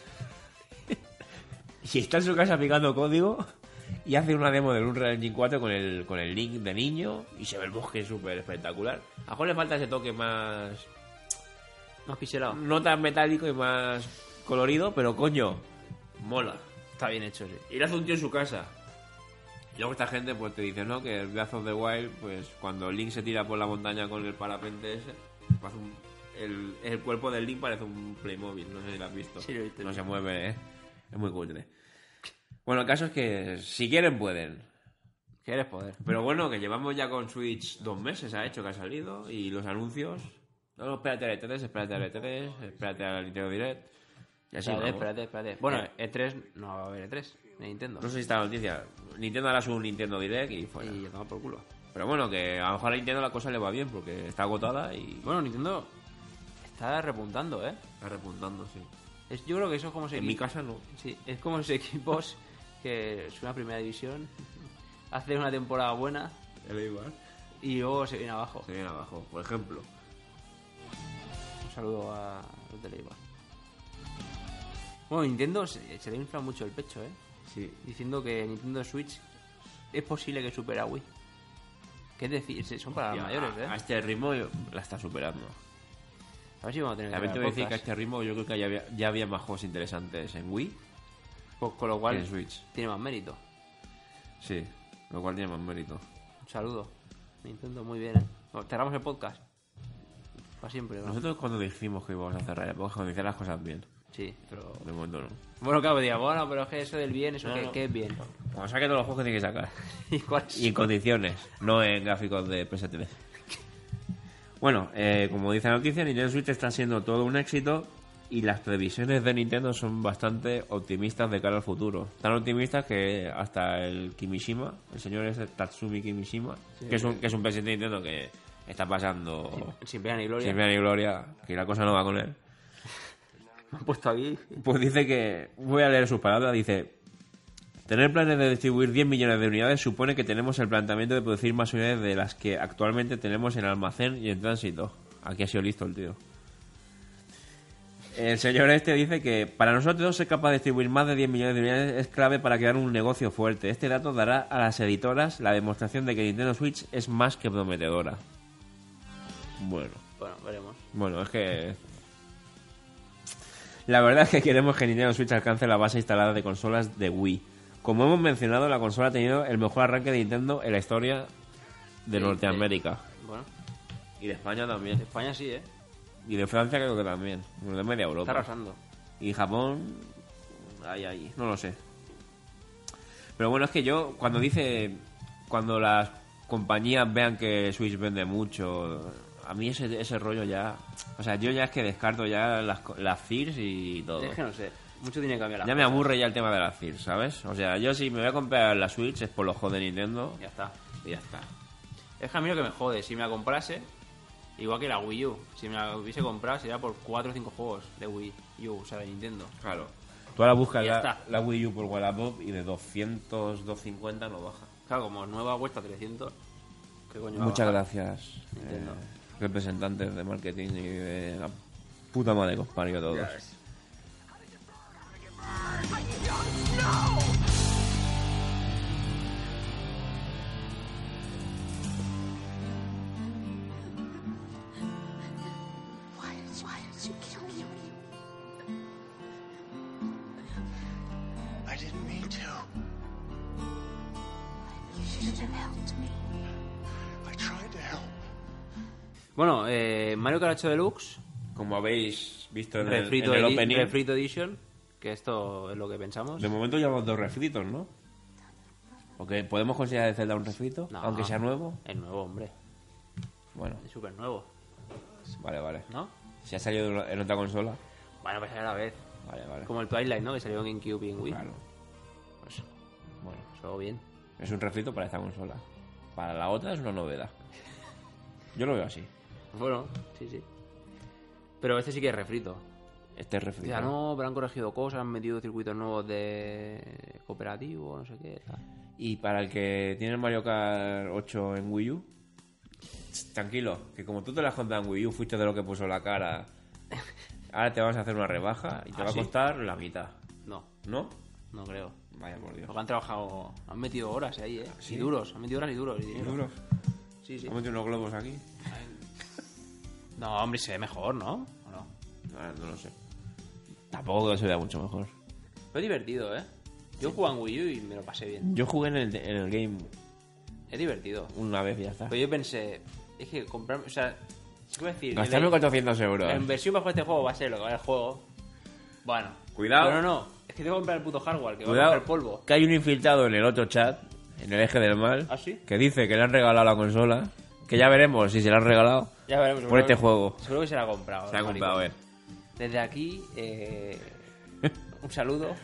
Y está en su casa picando código y hace una demo del Unreal Engine 4 con el Link de niño y se ve el bosque súper espectacular. A lo mejor le falta ese toque más pixelado. no tan metálico y más colorido, pero coño, mola. Está bien hecho, sí. Y lo hace un tío en su casa. Y luego esta gente pues te dice, ¿no? Que el Breath of the Wild, pues cuando Link se tira por la montaña con el parapente ese, pues el cuerpo del Link parece un Playmobil, no sé si lo has visto. Sí, lo he visto. No se mueve, ¿eh? Es muy cutre. Bueno, el caso es que si quieren pueden. ¿Quieres poder? Pero bueno, que llevamos ya con Switch 2 meses, ha hecho que ha salido. Y los anuncios... No, espérate al E3, espérate al Nintendo Direct. Y así Espérate. Bueno, E3 no va a haber E3 de Nintendo. No sé si está la noticia. Nintendo hará su Nintendo Direct y fuera. Y ya toma por culo. Pero bueno, que a lo mejor a Nintendo la cosa le va bien porque está agotada y... Bueno, Nintendo está repuntando, ¿eh? Está repuntando, sí. Yo creo que eso es como En mi casa no. Sí, es como esos equipos que es una primera división, hacen una temporada buena y luego se viene abajo. Se viene abajo, por ejemplo. Un saludo a los de Leiva. Bueno, Nintendo se le infla mucho el pecho, ¿eh? Sí. Diciendo que Nintendo Switch es posible que supere a Wii. ¿Qué es decir? Son para los mayores, ¿eh? A este ritmo la está superando. A ver si vamos a tener También te voy a decir que a este ritmo yo creo que ya había más juegos interesantes en Wii pues con lo cual que en Switch. tiene más mérito. Sí, lo cual tiene más mérito. Un saludo. Nintendo, muy bien, ¿eh? Bueno, cerramos el podcast. Para siempre, ¿no? Nosotros cuando dijimos que íbamos a cerrar el podcast, cuando hicieron las cosas bien. Sí, pero... De momento no. Bueno, claro, digo, bueno, pero es que eso del bien, eso No. ¿qué es bien? Cuando saque todos los juegos que tiene que sacar. ¿Y cuál Y en condiciones, no en gráficos de PS3. Bueno, como dice la noticia, Nintendo Switch está siendo todo un éxito y las previsiones de Nintendo son bastante optimistas de cara al futuro. Tan optimistas que hasta el Kimishima, el señor ese Tatsumi Kimishima, Sí, que es un presidente de Nintendo que está pasando Sin pena ni gloria. sin pena ni gloria, que la cosa no va con él. Me han puesto aquí. Pues dice que, voy a leer sus palabras, dice: tener planes de distribuir 10 millones de unidades supone que tenemos el planteamiento de producir más unidades de las que actualmente tenemos en almacén y en tránsito. Aquí ha sido listo el tío. El señor este dice que para nosotros ser capaz de distribuir más de 10 millones de unidades es clave para crear un negocio fuerte. Este dato dará a las editoras la demostración de que Nintendo Switch es más que prometedora. Bueno, Veremos. es que... La verdad es que queremos que Nintendo Switch alcance la base instalada de consolas de Wii. Como hemos mencionado, la consola ha tenido el mejor arranque de Nintendo en la historia de Norteamérica. Bueno, Y de España también. de España sí, ¿eh? Y de Francia creo que también. De media Está Europa. arrasando. Y Japón... Ahí. No lo sé. Pero bueno, es que yo, cuando las compañías vean que Switch vende mucho... A mí ese rollo ya... O sea, yo ya es que descarto ya las CIRS y todo. Es que no sé. Mucho tiene que cambiar la Ya me aburre ya el tema de las CIRS, ¿sabes? O sea, yo si me voy a comprar la Switch es por los juegos de Nintendo. Ya está. Y ya está. Es que a mí lo que me jode, si me la comprase, igual que la Wii U, si me la hubiese comprado sería por 4 o 5 juegos de Wii U, o sea, de Nintendo. Claro. Tú ahora buscas Y ya está. la Wii U por Wallapop y de 200, 250 no baja. Claro, como nueva cuesta 300, ¿qué coño va a Muchas bajar? gracias, Nintendo. representantes de marketing y de la puta madre que os parió a todos. Ya ves. Why did you kill me? I didn't mean to. You should have helped me. I tried to help. Bueno, Mario Kart 8 Deluxe, Como habéis visto en refrito, el opening, refrito Edition, que esto es lo que pensamos. de momento llevamos 2 refritos, ¿no? Porque podemos considerar de Zelda un refrito, No. aunque sea nuevo. Es nuevo, hombre, Bueno, es súper nuevo, vale. ¿no? Si ha salido en otra consola, Bueno, pues a la vez. vale. Como el Twilight, ¿no? Que salió en GameCube y en Wii. Claro. Pues, Bueno, eso bien. es un refrito para esta consola. Para la otra es una novedad. Yo lo veo así. Bueno, sí. Pero este sí que es refrito. Este es refrito. Ya no, pero han corregido cosas, han metido circuitos nuevos de cooperativo, no sé qué. Tal. Y para el que tiene el Mario Kart 8 en Wii U, tranquilo, que como tú te la has contado en Wii U, fuiste de lo que puso la cara. Ahora te vas a hacer una rebaja y te ¿Ah, va a sí? costar la mitad. No, ¿No? no creo. Vaya por Dios. Porque han trabajado, han metido horas ahí, ¿eh? ¿Sí? Y duros, han metido horas y duros. Y dinero. ¿Euros? Sí. ¿Has metido unos globos aquí? No, hombre, se ve mejor, ¿no? ¿O no? No lo sé. Tampoco que se vea mucho mejor. Pero es divertido, ¿eh? Yo jugué en Wii U y me lo pasé bien. Yo jugué en el game Es divertido. una vez y ya está. Pero yo pensé, es que comprarme, o sea, ¿qué voy a decir? Gastarme 400 euros. La inversión para jugar este juego va a ser lo que vale el juego. Bueno. Cuidado. Pero no, es que tengo que comprar el puto hardware, que va a Cuidado, coger polvo. que hay un infiltrado en el otro chat, en el eje del mal, ¿Ah, sí? que dice que le han regalado la consola, que ya veremos si se la han regalado Ya veremos. por seguro este que- juego. Seguro que se la ha comprado. Se ha el comprado, maricón. Desde aquí, un saludo.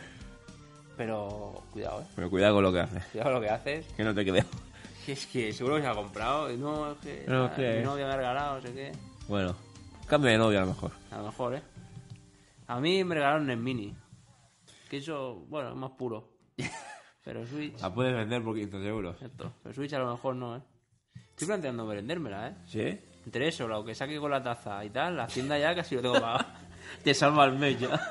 Pero cuidado, Pero cuidado con lo que haces, Cuidado con lo que haces. que no te quede. Que es que seguro que se la ha comprado. Y no, es que. No, es que- Mi novia me ha regalado, no sé qué. Bueno, cambio de novia a lo mejor. A lo mejor, ¿eh? A mí me regalaron el Mini. Que eso, bueno, es más puro. Pero Switch. La puedes vender por 500 euros. Cierto. Pero Switch a lo mejor no, ¿eh? Estoy planteando vendérmela, ¿eh? ¿Sí? Entre eso, lo que saque con la taza y tal, la hacienda ya casi lo tengo pagado. Te salva el mes ya.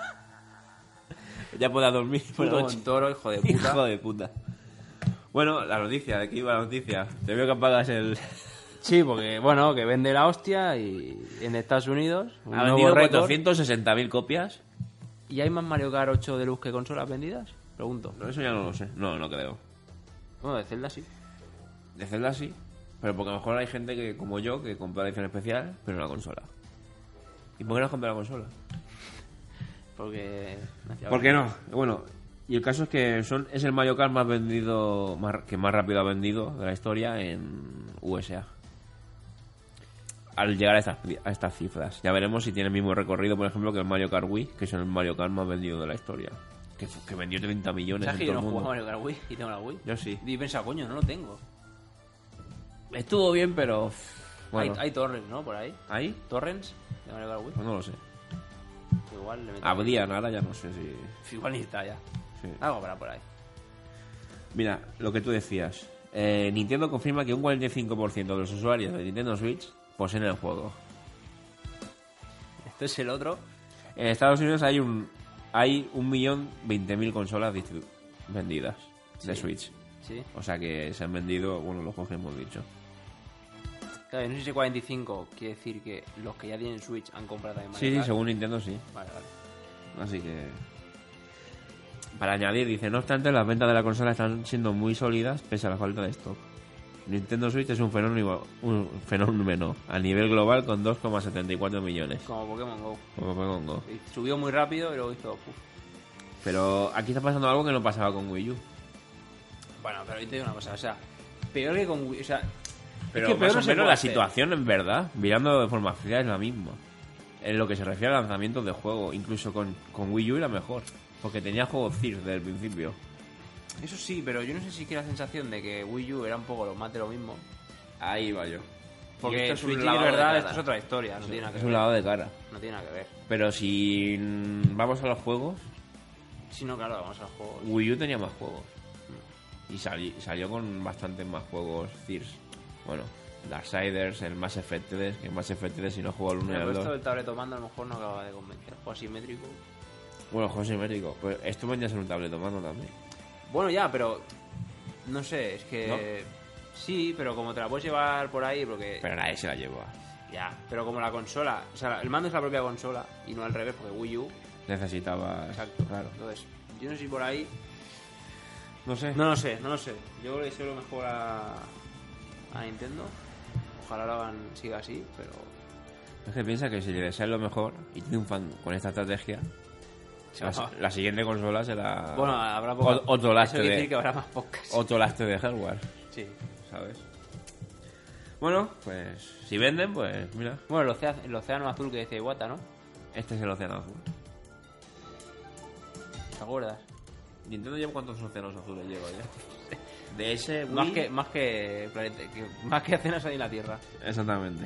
Ya puedas dormir por la Puto noche. Montoro, hijo de puta. Hijo de puta. Bueno, la noticia, ¿de qué iba la noticia? Te veo que apagas el... Sí, porque, bueno, que vende la hostia y en Estados Unidos. Un Ha nuevo vendido récord. 460.000 copias. ¿Y hay más Mario Kart 8 Deluxe que consolas vendidas? Pregunto. No, eso ya no lo sé. No creo. Bueno, de Zelda sí. De Zelda sí. Pero porque a lo mejor hay gente que, como yo, que compra la edición especial, pero no la consola. ¿Y por qué no has comprado la consola? Porque... ¿Por qué no? Bueno, y el caso es que es el Mario Kart más vendido, que más rápido ha vendido de la historia en USA. Al llegar a estas cifras. Ya veremos si tiene el mismo recorrido, por ejemplo, que el Mario Kart Wii, que es el Mario Kart más vendido de la historia. Que vendió 30 millones ¿Sabes en que todo yo no el juego mundo. Mario Kart Wii y tengo la Wii? Yo sí. Y pensaba, coño, no lo tengo. Estuvo bien, pero... Bueno, Hay torrents, ¿no? Por ahí. ¿ahí? ¿Torrents de Mario Kart Wii? Pues no lo sé. Igual le meto... Habrían, ahora ya no sé si... Igual ni está ya. Sí. Algo para por ahí. Mira, lo que tú decías. Nintendo confirma que un 45% de los usuarios de Nintendo Switch poseen el juego. Este es el otro. En Estados Unidos hay 1.020.000 consolas vendidas de Sí. Switch. Sí. O sea que se han vendido, bueno, los juegos que hemos dicho. Claro, no sé si 45 quiere decir que los que ya tienen Switch han comprado también Mario Sí, sí, Kart. según Nintendo sí. Vale. Así que... Para añadir, dice, no obstante, las ventas de la consola están siendo muy sólidas pese a la falta de stock. Nintendo Switch es un fenómeno a nivel global con 2,74 millones. Como Pokémon Go. Como Pokémon Go. Y subió muy rápido y luego hizo... Uf. Pero aquí está pasando algo que no pasaba con Wii U. Bueno, pero ahí te digo una cosa, o sea, peor que con Wii, o sea... Pero es que peor más no o se menos puede la hacer. situación, en verdad, mirando de forma fría, es la misma. En lo que se refiere a lanzamientos de juego, incluso con Wii U era mejor. Porque tenía juegos CIR desde el principio. Eso sí, pero yo no sé si quiero la sensación de que Wii U era un poco más de lo mismo. Ahí va yo. Porque Y esto es un Switch, lavado es de verdad, cara. esto es otra historia, no tiene nada que Es ver. un lavado de cara. No tiene nada que ver. Pero si vamos a los juegos, Si no, claro, vamos al juego. Wii U tenía más juegos. Y salió con bastantes más juegos Gears. Bueno, Darksiders, el Mass Effect 3, que Mass Effect 3 si no juego al 1 y Pero al esto 2. del tableto mando a lo mejor no acaba de convencer. Juego asimétrico. Bueno, juego simétrico. Pues esto vendría a ser un tableto mando también. Bueno, ya, pero... No sé, es que... Sí, pero como te la puedes llevar por ahí, porque... Pero nadie se la lleva. Ya, pero como la consola... O sea, el mando es la propia consola y no al revés, porque Wii U... Necesitaba... Exacto. Claro. Entonces, yo no sé si por ahí... No sé. No lo sé. Yo le deseo lo mejor a Nintendo. Ojalá lo hagan, siga así, pero... Es que piensa que si le deseas lo mejor y triunfan con esta estrategia, la siguiente consola será... Bueno, habrá otro lastre Eso quiere de... decir que habrá más podcasts. Otro lastre de hardware, Sí. ¿sabes? Bueno, pues si venden, pues mira, Bueno, el océano azul que dice Iwata, ¿no? este es el océano azul. ¿Te acuerdas? Nintendo lleva cuántos océanos azules lleva ya. De ese Wii... Más que más que océanos hay en la Tierra. Exactamente.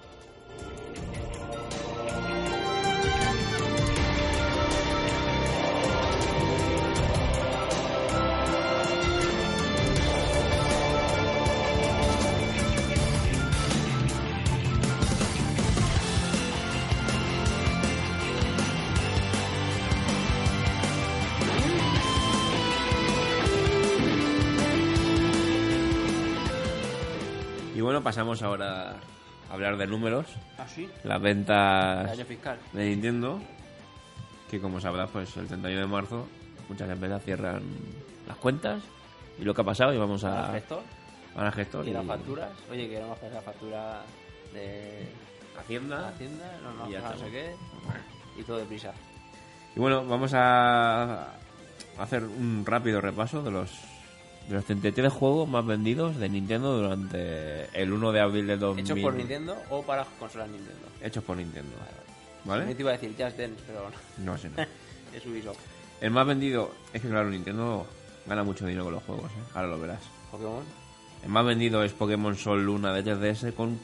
Y bueno, pasamos ahora a hablar de números. ¿Ah, sí? Las El ventas año fiscal. de Nintendo, que como sabrás, pues el 31 de marzo muchas empresas cierran las cuentas y lo que ha pasado, y vamos ¿Al a gestor? al gestor ¿Y las facturas? Oye, que no más la factura de Hacienda. Hacienda, no Y ya sé estamos. qué. Y todo deprisa. Y bueno, vamos a hacer un rápido repaso de los 33 juegos más vendidos de Nintendo durante el 1 de abril de 2000. ¿Hechos por Nintendo o para consolas Nintendo? Hechos por Nintendo. Yo ¿Vale? te iba a decir Just Dance, pero no. No sé. No. Es Ubisoft. El más vendido es que, claro, Nintendo gana mucho dinero con los juegos, ¿eh? Ahora lo verás. Pokémon. El más vendido es Pokémon Sol Luna de 3DS con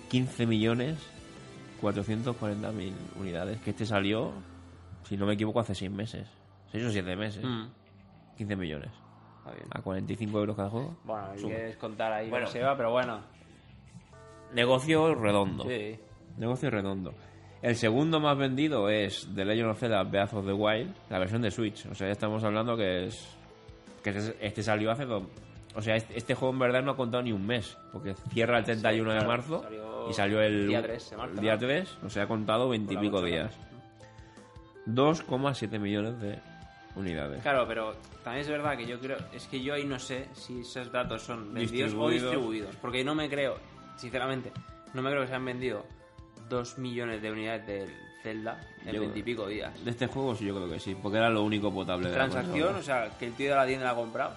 15.440.000 unidades. Que este salió, si no me equivoco, hace 6 meses. 6 o 7 meses. 15 millones. Está bien. A 45 euros cada juego. Bueno, si Suma. quieres contar ahí Bueno. bueno. se va, pero bueno. Negocio redondo. Sí. Negocio redondo. El segundo más vendido es The Legend of Zelda Breath of the Wild, la versión de Switch. O sea, ya estamos hablando que este salió hace 2... O sea, este juego en verdad no ha contado ni un mes, porque cierra el 31 de claro, marzo salió y salió el día 3 de marzo, el día ¿no? 3, o sea, ha contado 20 y Por la pico consola. días. 2,7 millones de unidades. Claro, pero también es verdad que yo creo... Es que yo ahí no sé si esos datos son vendidos o Distribuidos. distribuidos. Porque no me creo, sinceramente, no me creo que se han vendido 2 millones de unidades del Zelda en Yo- 20 y pico días. De este juego sí, yo creo que sí, porque era lo único potable de la Transacción, consola. o sea, que el tío de la tienda la ha comprado.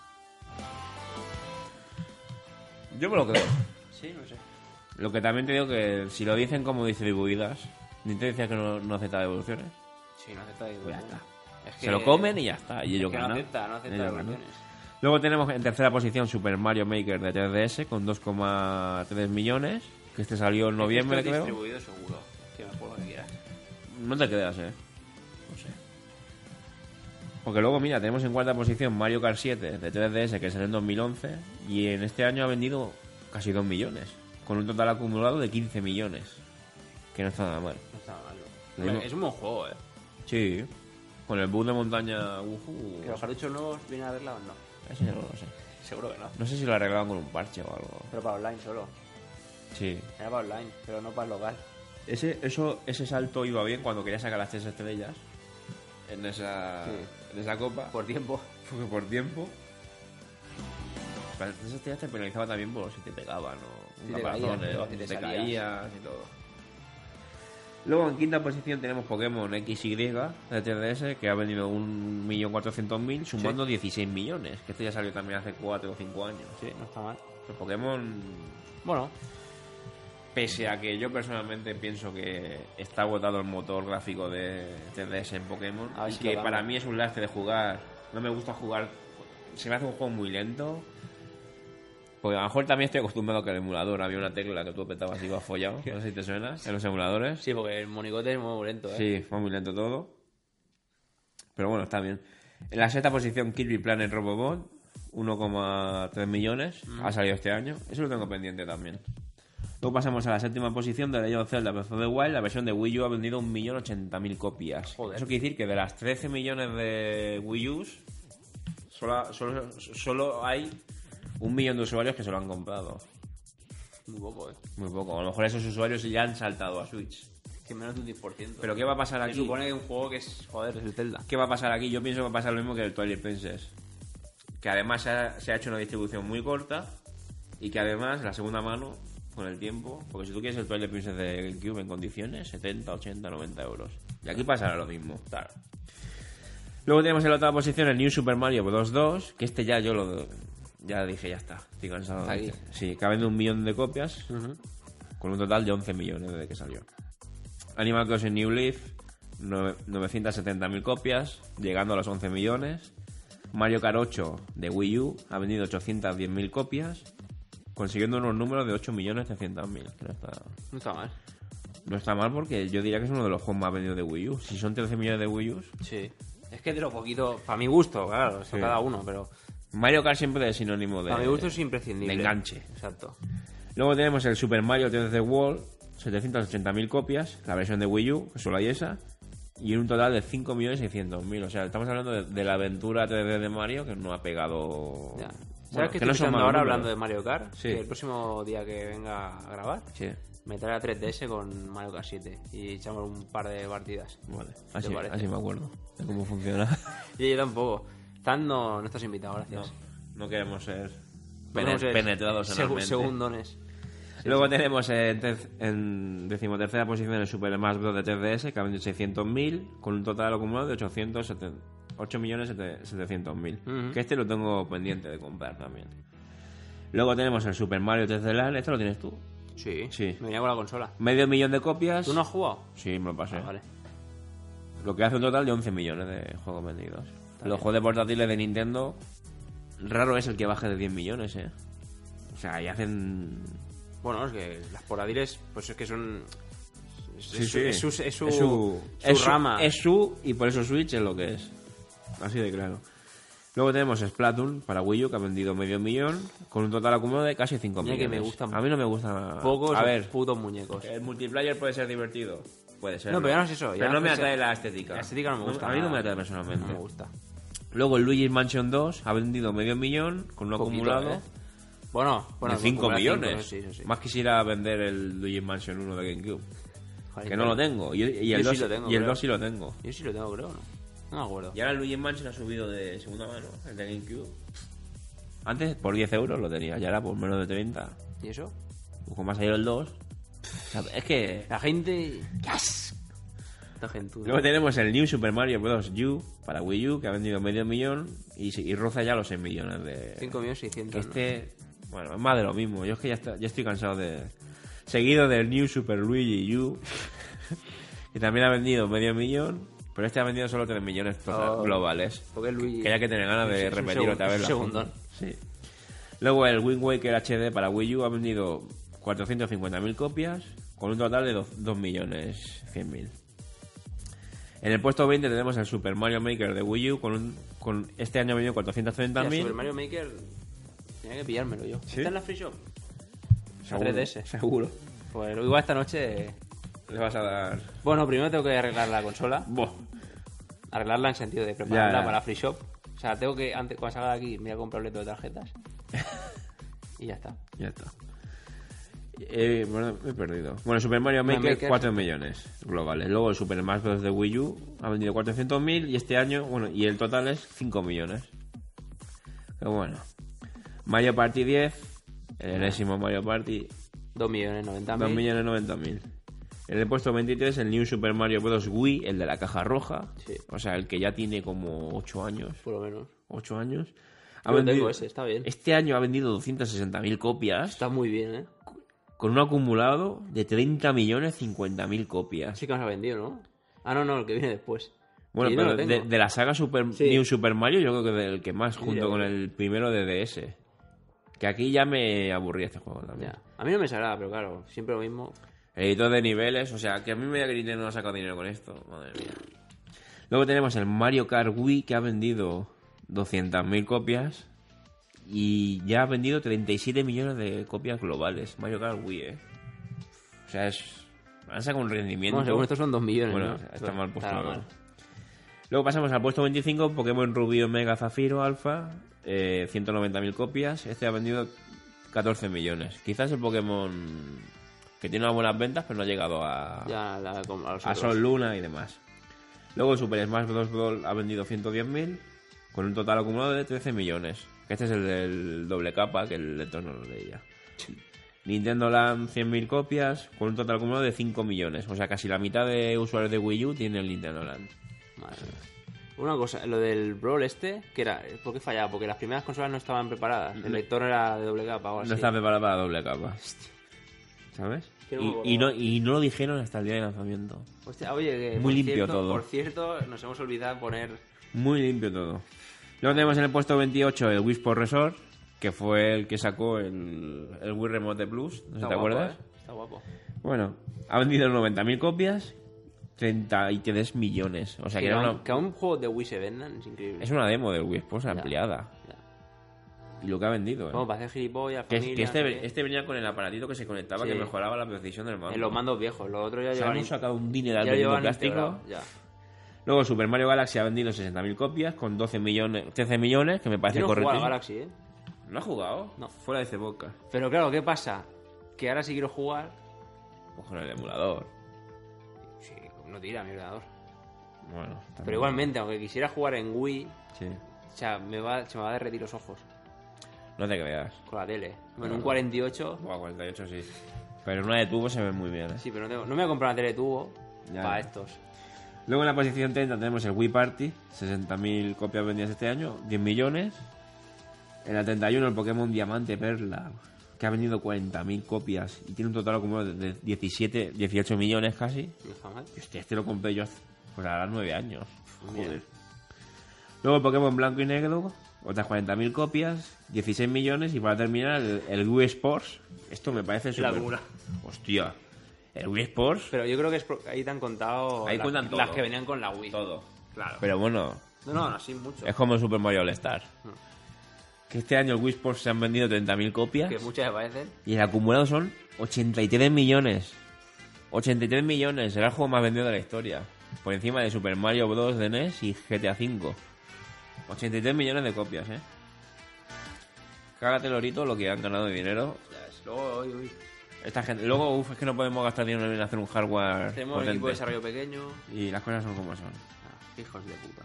Yo me lo creo. Sí, no sé. Lo que también te digo que si lo dicen como distribuidas, Nintendo decía que no acepta devoluciones. Sí, no acepta Pues ya está. Es Se lo comen y ya está. Y ellos que no ganan. acepta Ellos ganan. devoluciones. Luego tenemos en tercera posición Super Mario Maker de 3DS con 2,3 millones. Que este salió en noviembre, Esto es creo. distribuido seguro. Que me juego que quieras. No te creas, No sé. Porque luego, mira, tenemos en cuarta posición Mario Kart 7 de 3DS que salió en 2011. Y en este año ha vendido casi 2 millones. Con un total acumulado de 15 millones. Que no está nada mal. No está mal. Lo mismo- Es un buen juego, Sí. Con el bus de montaña. ¿Que los cartuchos nuevos vienen a verla o no? Ese no lo sé. Seguro que no. No sé si lo arreglaban con un parche o algo. Pero para online solo. Sí. Era para online, pero no para el local. Ese salto iba bien cuando quería sacar las 3 estrellas en esa, Sí. en esa copa. Por tiempo. Porque por tiempo. Las 3 estrellas te penalizaba también por si te pegaban o Si te caparazones, caías, o si si te te salías. caías y todo. Luego en quinta posición tenemos Pokémon XY de 3DS que ha vendido 1.400.000 sumando 16 millones. Que este ya salió también hace 4 o 5 años. Sí, no está mal. El Pokémon, Bueno, pese a que yo personalmente pienso que está agotado el motor gráfico de 3DS en Pokémon A ver y si que lo para cambian. mí es un lastre de jugar, no me gusta jugar se me hace un juego muy lento. Porque a lo mejor también estoy acostumbrado a que el emulador había una tecla que tú apretabas y ibas follado. No sé si te suena, en los emuladores. Sí, porque el monigote es muy lento, ¿eh? Sí, fue muy lento todo. Pero bueno, está bien. En la sexta posición, Kirby Planet Robobot, 1,3 millones. Ha salido este año. Eso lo tengo pendiente también. Luego pasamos a la séptima posición de Legend of Zelda Breath of the Wild. La versión de Wii U ha vendido 1.080.000 copias. Joder. Eso quiere decir que de las 13 millones de Wii U's, solo hay 1 millón de usuarios que se lo han comprado. Muy poco, ¿eh? Muy poco. A lo mejor esos usuarios ya han saltado a Switch. Que menos de un 10%. Pero ¿qué va a pasar Se aquí? supone que es un juego que es, joder, es el Zelda. ¿Qué va a pasar aquí? Yo pienso que va a pasar lo mismo que el Twilight Princess. Que además se ha hecho una distribución muy corta y que además la segunda mano, con el tiempo, porque si tú quieres el Twilight Princess de GameCube en condiciones, 70, 80, 90 euros. Y aquí pasará lo mismo. Claro. Luego tenemos en la otra posición el New Super Mario Bros. 2, que este ya ya dije, ya está. Estoy cansado. Está aquí. Sí, que ha vendido 1 millón de copias, con un total de 11 millones desde que salió. Animal Crossing New Leaf, 970.000 copias, llegando a los 11 millones. Mario Kart 8 de Wii U ha vendido 810.000 copias, consiguiendo unos números de 8.300.000. Que No está mal. no está mal porque yo diría que es uno de los juegos más vendidos de Wii U. Si son 13 millones de Wii U. Sí. Es que de lo poquito, para mi gusto, claro, eso Sí. cada uno, pero Mario Kart siempre es sinónimo de, para mi gusto es imprescindible. de enganche. Exacto. Luego tenemos el Super Mario 3D World, 780.000 copias, la versión de Wii U, que solo hay esa, y un total de 5.600.000. O sea, estamos hablando de la aventura 3D de Mario que no ha pegado... Ya. Bueno, ¿Sabes qué que no estoy son pensando malos ahora números. hablando de Mario Kart? Sí. Que el próximo día que venga a grabar, Sí, me trae la 3DS con Mario Kart 7 y echamos un par de partidas. vale. ¿Qué Así, te parece? así me acuerdo de cómo funciona. Y yo tampoco. Stan no estás invitado, gracias. No queremos ser Podemos ser penetrados en la mente. segundones. Luego tenemos en decimotercera posición el Super Smash Bros. De 3DS, que ha vendido 600.000, con un total acumulado de 8.700.000. Ujú. Que este lo tengo pendiente de comprar también. Luego tenemos el Super Mario 3D Land, ¿este lo tienes tú? Sí. Sí. Me venía con la consola. 500.000 de copias. ¿Tú no has jugado? Sí, me lo pasé. Ah, vale. Lo que hace un total de 11 millones de juegos vendidos. Los juegos de portátiles de Nintendo, raro es el que baje de 10 millones, ¿eh? O sea, ahí hacen... Bueno, es que las portátiles, pues es que son... Sí, sí. Es su es rama. Es su, y por eso Switch es lo que es. Así de claro. Luego tenemos Splatoon para Wii U, que ha vendido 500.000, con un total acumulado de casi 5 Mira millones. que me gustan A mí no me gusta... pocos A ver, putos muñecos. el multiplayer puede ser divertido. Puede ser. No, pero ya no es eso. Pero ya no me es- atrae la estética. La estética no me gusta. A mí no me nada. atrae personalmente. No me gusta. Luego el Luigi's Mansion 2 ha vendido 500.000, con un Poquito, acumulado... ¿eh? Bueno, de 5 acumular millones. cinco, sí. Más quisiera vender el Luigi's Mansion 1 de GameCube. Joder, Que no lo tengo. Y el Yo 2 sí lo tengo, y el creo. 2 sí lo tengo. Yo sí lo tengo, creo, ¿no? No me acuerdo. Y ahora el Luigi's Mansion ha subido de segunda mano, el de GameCube. Antes por 10 euros lo tenía, y ahora por menos de 30. ¿Y eso? Como ha salido el 2. O sea, es que... La gente... ¡Yes! Esta gentuda. Luego tenemos el New Super Mario Bros. U para Wii U, que ha vendido 500.000 y roza ya los 6 millones de... 5.600.000. Que este... Bueno, es más de lo mismo. Yo es que ya estoy cansado de... Seguido del New Super Luigi U, que también ha vendido 500.000, pero este ha vendido solo 3 millones globales. Porque Luigi... Que ya que tener ganas de Es un repetir otra vez la segundón. foto. Sí. Luego el Wind Waker HD para Wii U ha vendido 450.000 copias, con un total de 2.100.000. En el puesto 20 tenemos el Super Mario Maker de Wii U, con este año ha vendido Hostia, 430.000. Super Mario Maker... Tenía que pillármelo yo. ¿Sí? ¿Está en la Free Shop? Seguro, 3DS. Seguro. Pues igual esta noche... Le vas a dar... Bueno, primero tengo que arreglar la consola. Buah. Arreglarla en sentido de prepararla Ya. para la Free Shop. O sea, tengo que, antes, cuando salga de aquí, me voy a comprar un leto de tarjetas. Y ya está. Ya está. Bueno, me he perdido. Bueno, Super Mario Mario Maker, Maker. 4 millones globales. Luego el Super Smash Bros. De Wii U ha vendido 400.000 y este año, bueno, y el total es 5 millones. Pero bueno. Mario Party 10, el enésimo Mario Party, 2.090.000. 2.090.000. En el puesto 23, el New Super Mario Bros. Wii, el de la caja roja. Sí. O sea, el que ya tiene como 8 años. Por lo menos. 8 años. Yo lo tengo ese, está bien. Este año ha vendido 260.000 copias. Está muy bien, ¿eh? Con un acumulado de 30.050.000 copias. Sí que nos ha vendido, ¿no? Ah, no, el que viene después. Bueno, Sí, yo pero lo tengo. de la saga Sí. New Super Mario, yo creo que del que más, junto yo con creo. el primero de DS. Que aquí ya me aburría este juego también. Ya. A mí no me sagrada, pero claro, siempre lo mismo. Editor de niveles, o sea, que a mí me da que Nintendo no ha sacado dinero con esto. Madre mía. Luego tenemos el Mario Kart Wii, que ha vendido 200.000 copias. Y ya ha vendido 37 millones de copias globales. Mario Kart Wii, O sea, han sacado un rendimiento. Bueno, según estos son 2 millones. Bueno, ¿no? está mal puesto. Está ¿no? mal. Luego pasamos al puesto 25, Pokémon Rubí, Omega, Zafiro, Alpha, 190.000 copias. Este ha vendido 14 millones. Quizás el Pokémon que tiene unas buenas ventas, pero no ha llegado a Los a otros. Sol, Luna y demás. Luego el Super Smash Bros. Brawl ha vendido 110.000, con un total acumulado de 13 millones. Que este es el del doble capa, que el lector no lo leía. Nintendo Land 100.000 copias, con un total acumulado de 5 millones. O sea, casi la mitad de usuarios de Wii U tiene el Nintendo Land. Madre mía. Una cosa, lo del Brawl que era, ¿por qué fallaba? Porque las primeras consolas no estaban preparadas. El lector era de doble capa o algo No así. está preparado para doble capa. ¿Sabes? Que no Y, me y acuerdo. y no lo dijeron hasta el día de lanzamiento. Hostia, oye, que Muy por limpio cierto, todo. Por cierto, nos hemos olvidado poner... Muy limpio todo. Luego tenemos en el puesto 28 el Wii Sport Resort, que fue el que sacó el Wii Remote Plus. No sé si Está te guapo, acuerdas. Está guapo. Bueno, ha vendido 90.000 copias, 33 millones. O sea que Que, era aún, una, que aún juegos de Wii se vendan, es increíble. es una demo del Wii Sports Ya, ampliada. ya. Y lo que ha vendido, Vamos, para hacer gilipollas, Que, familia... que no sé qué. este venía con el aparatito que se conectaba, Sí. que mejoraba la precisión del mando. En los mandos viejos, los otros ya O sea, llevan... hemos sacado un dineral ya vendiendo llevan plástico. integrado, ya. Luego Super Mario Galaxy ha vendido 60.000 copias con 13 millones, que me parece Yo no he jugado correcto. al Galaxy, ¿eh? ¿No has jugado? No. Fuera de Ceboca. Pero claro, ¿qué pasa? Que ahora sí quiero jugar... Pues con el emulador. Sí, no tira mi ordenador. Bueno, también. Pero igualmente, aunque quisiera jugar en Wii, Sí. o sea, se me va a derretir los ojos No te creas. con la tele. En No. un 48... Buah, 48 sí. Pero en una de tubo se ve muy bien, Sí, pero no me voy a comprar una tele de tubo Ya. para estos. Luego en la posición 30 tenemos el Wii Party, 60.000 copias vendidas este año, 10 millones. En la 31 el Pokémon Diamante Perla, que ha vendido 40.000 copias y tiene un total acumulado de 18 millones casi. No está mal. Hostia, este lo compré yo hace, pues ahora 9 años. Mira. Joder. Luego el Pokémon Blanco y Negro, otras 40.000 copias, 16 millones. Y para terminar el Wii Sports. Esto me parece súper... locura. Hostia, el Wii Sports... Pero yo creo que ahí te han contado Ahí cuentan todo. las que venían con la Wii. Todo. Claro. Pero bueno, No, así mucho. es como el Super Mario All Star. Que este año el Wii Sports se han vendido 30.000 copias. Que muchas me parecen. Y el acumulado son 83 millones. 83 millones. Será el juego más vendido de la historia. Por encima de Super Mario Bros. De NES y GTA V. 83 millones de copias, Cágate, Lorito, lo que han ganado de dinero. Luego, uy. Esta gente... Luego, es que no podemos gastar dinero en hacer un hardware Tenemos un potente. equipo de desarrollo pequeño. Y las cosas son como son. Ah, hijos de puta.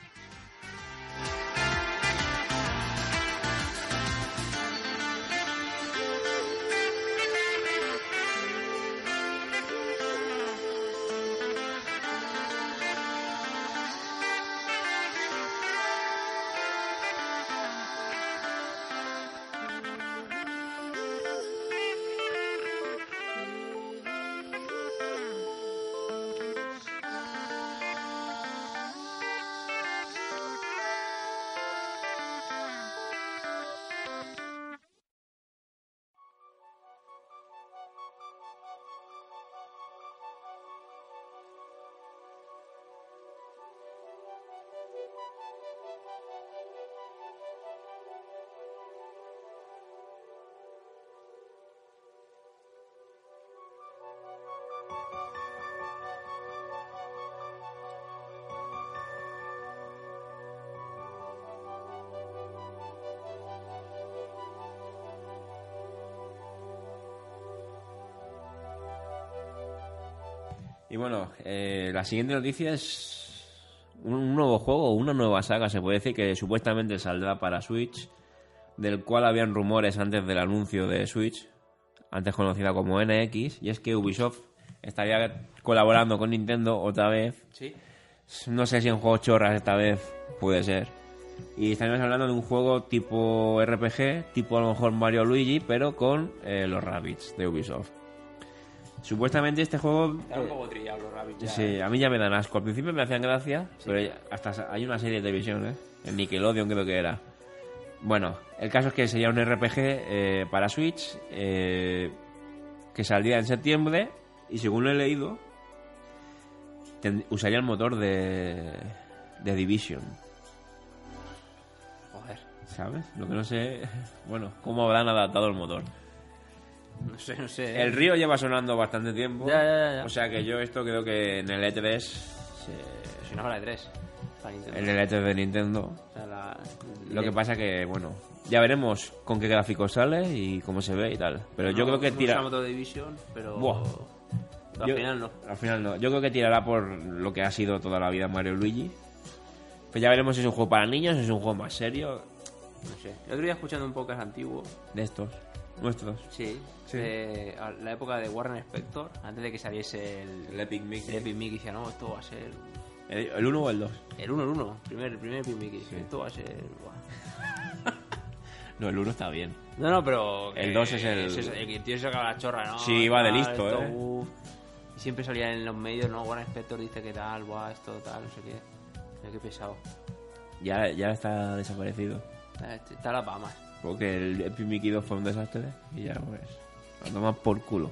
Y bueno, la siguiente noticia es un nuevo juego, una nueva saga, se puede decir, que supuestamente saldrá para Switch, del cual habían rumores antes del anuncio de Switch, antes conocida como NX, y es que Ubisoft estaría colaborando con Nintendo otra vez. Sí. No sé si en juegos chorras esta vez, puede ser. Y estaríamos hablando de un juego tipo RPG, tipo a lo mejor Mario Luigi, pero con los Rabbids de Ubisoft. Supuestamente este juego... Está un poco trillado los Rabbids. ya, Sí, a mí ya me dan asco. Al principio me hacían gracia, pero hasta hay una serie de televisión, ¿eh? En Nickelodeon creo que era. Bueno, el caso es que sería un RPG para Switch que saldría en septiembre y según lo he leído usaría el motor de Division, Joder, ¿sabes? Lo que no sé, bueno, cómo habrán adaptado el motor. no sé. El río lleva sonando bastante tiempo, Ya. o sea que yo esto creo que en el E3 Si no, la de 3. Para Nintendo. en el E3 de Nintendo. O sea, Lo que pasa que, bueno, ya veremos con qué gráficos sale y cómo se ve y tal. Pero yo creo que No tira... usa motor de Division, pero... Buah. Al Yo- final no. Al final no. Yo creo que tirará por lo que ha sido toda la vida Mario y Luigi. Pues ya veremos si es un juego para niños, si es un juego más serio. No sé. El otro día escuchando un podcast antiguo. De estos, nuestros. Sí. Sí. De a la época de Warren Spector, antes de que saliese el Epic Mickey. Epic Mickey, decía, no, esto va a ser... ¿El 1 o el 2? El 1, el primer Epic Mickey. Esto va a ser... buah. No, el 1 está bien. No, pero... El 2 es el- El tío se sacaba la chorra, ¿no? Sí, iba de Tal, listo, esto, ¿eh? Y siempre salía en los medios, ¿no? Warren Spector dice que tal, buah, esto, tal, no sé qué. Mira qué pesado. Ya está desaparecido. Está las Bahamas. Porque el Epic Mickey 2 fue un desastre y ya pues... Lo toman por culo.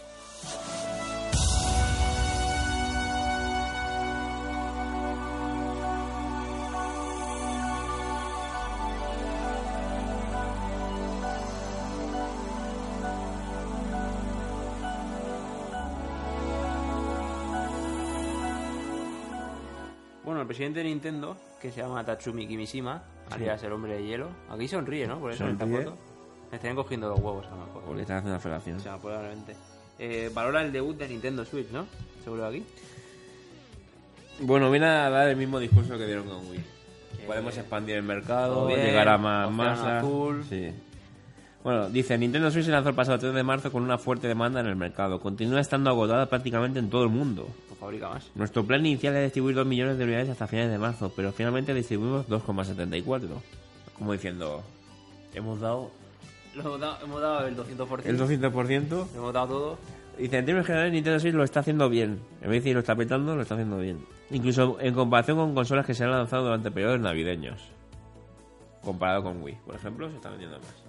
Bueno, el presidente de Nintendo, que se llama Tatsumi Kimishima, alias el hombre de hielo, aquí sonríe, ¿no? Por eso en esta Sonríe. foto. Me estarían cogiendo los huevos a lo mejor. O le están haciendo una felación. O sea, probablemente. Valora el debut de Nintendo Switch, ¿no? Seguro aquí. Bueno, viene a dar el mismo discurso que dieron con Wii. Podemos expandir el mercado, todo bien, llegar a más océano masa. azul. Sí. Bueno, dice, Nintendo Switch se lanzó el pasado 3 de marzo con una fuerte demanda en el mercado. Continúa estando agotada prácticamente en todo el mundo. No fabrica más. Nuestro plan inicial era distribuir 2 millones de unidades hasta finales de marzo, pero finalmente distribuimos 2,74. Como diciendo, hemos dado Hemos dado el 200%. el 200%. Lo hemos dado todo. Dice, en términos generales, Nintendo Switch lo está haciendo bien. En vez de decir lo está petando, lo está haciendo bien. Incluso en comparación con consolas que se han lanzado durante periodos navideños. Comparado con Wii, por ejemplo, se está vendiendo más.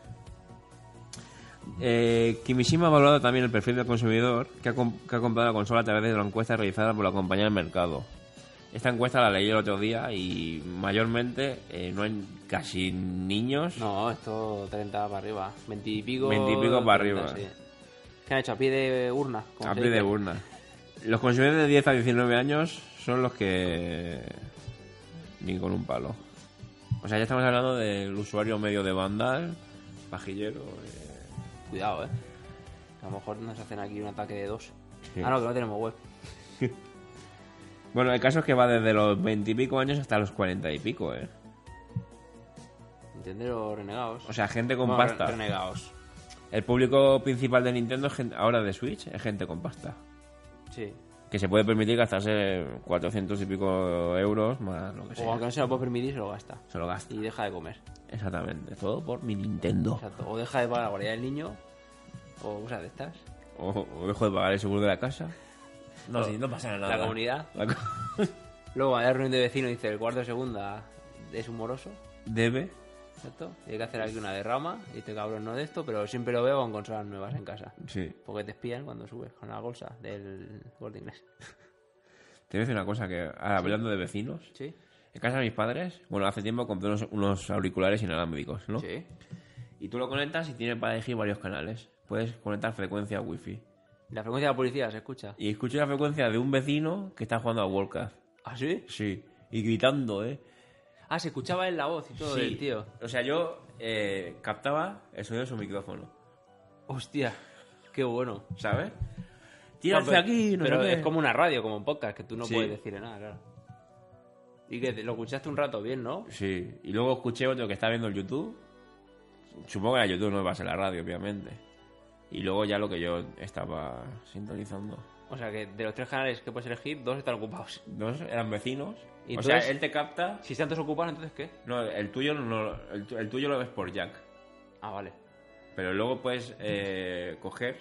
Kimishima ha valorado también el perfil del consumidor que ha comprado la consola a través de una encuesta realizada por la compañía del mercado. Esta encuesta la leí el otro día y mayormente no hay casi niños. No, esto 30 para arriba. 20 y pico. 20 y pico para arriba. Sí. ¿Qué han hecho? ¿A pie de urna? como A se pie de dice? urna. Los consumidores de 10 a 19 años son los que... ni con un palo. O sea, ya estamos hablando del usuario medio de Vandal, pajillero... Cuidado, a lo mejor nos hacen aquí un ataque de 2. Sí. Ah, no, que no tenemos web. Bueno, el caso es que va desde los 20 y pico años hasta los 40 y pico, Nintendo renegados. O sea, gente con Bueno, pasta. renegados. El público principal de Nintendo es ahora de Switch es gente con pasta. Sí. Que se puede permitir gastarse 400 y pico euros más lo que O sea. aunque no se lo puede permitir, se lo gasta. Se lo gasta. Y deja de comer. Exactamente. Todo por mi Nintendo. Exacto. O deja de pagar la guardia del niño. O cosas de estas. O dejo de pagar el seguro de la casa. No, sí, no pasa nada. La comunidad. La co- Luego, a la reunión de vecinos, dice el cuarto de segunda es un moroso. Debe. ¿Cierto? Y hay que hacer aquí una derrama. Y este cabrón no de esto, pero siempre lo veo con consolas nuevas en casa. Sí. Porque te espían cuando subes con la bolsa del Corte Inglés. Te voy a decir una cosa que, hablando de vecinos, ¿Sí? en casa de mis padres, bueno, hace tiempo compré unos auriculares inalámbricos, ¿no? Sí. Y tú lo conectas y tiene para elegir varios canales. Puedes conectar frecuencia wifi. La frecuencia de la policía se escucha. Y escucho la frecuencia de un vecino que está jugando a Warcraft. ¿Ah, sí? Sí. Y gritando, ¿eh? Ah, se escuchaba en la voz y todo Sí. del tío. O sea, yo captaba el sonido de su micrófono, Hostia, qué bueno. ¿sabes? Tírate aquí, no pero sé qué. es como una radio, como un podcast, que tú no Sí. puedes decirle nada, claro. Y que lo escuchaste un rato bien, ¿no? Sí. Y luego escuché otro que está viendo el YouTube. Supongo que era YouTube, no va a ser la radio, obviamente. Y luego ya lo que yo estaba sintonizando. O sea que de los 3 canales que puedes elegir, 2 están ocupados. Dos eran vecinos. ¿Y O sea, entonces? él te capta. Si están todos ocupados, ¿entonces qué? No, el tuyo no, el tuyo lo ves por jack. Ah, vale. Pero luego puedes coger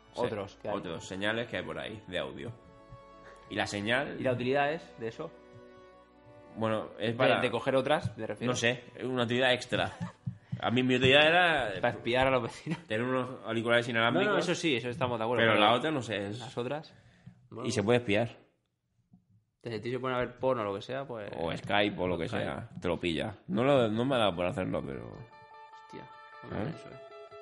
Otros que hay. Otros señales que hay por ahí de audio. Y la señal, ¿Y la utilidad es de eso? bueno, es De, para... de coger otras, me refiero. No sé, es una utilidad extra. A mí mi utilidad era Para espiar a los vecinos. tener unos auriculares No, inalámbricos. no, eso sí, eso estamos de acuerdo. Pero la otra no sé. Las otras... Bueno, Y se puede espiar. Si te se ponen a ver porno o lo que sea, pues... O Skype o lo que Skype. sea. Te lo pilla. No me ha dado por hacerlo, pero... Hostia, no me ¿Eh? eso,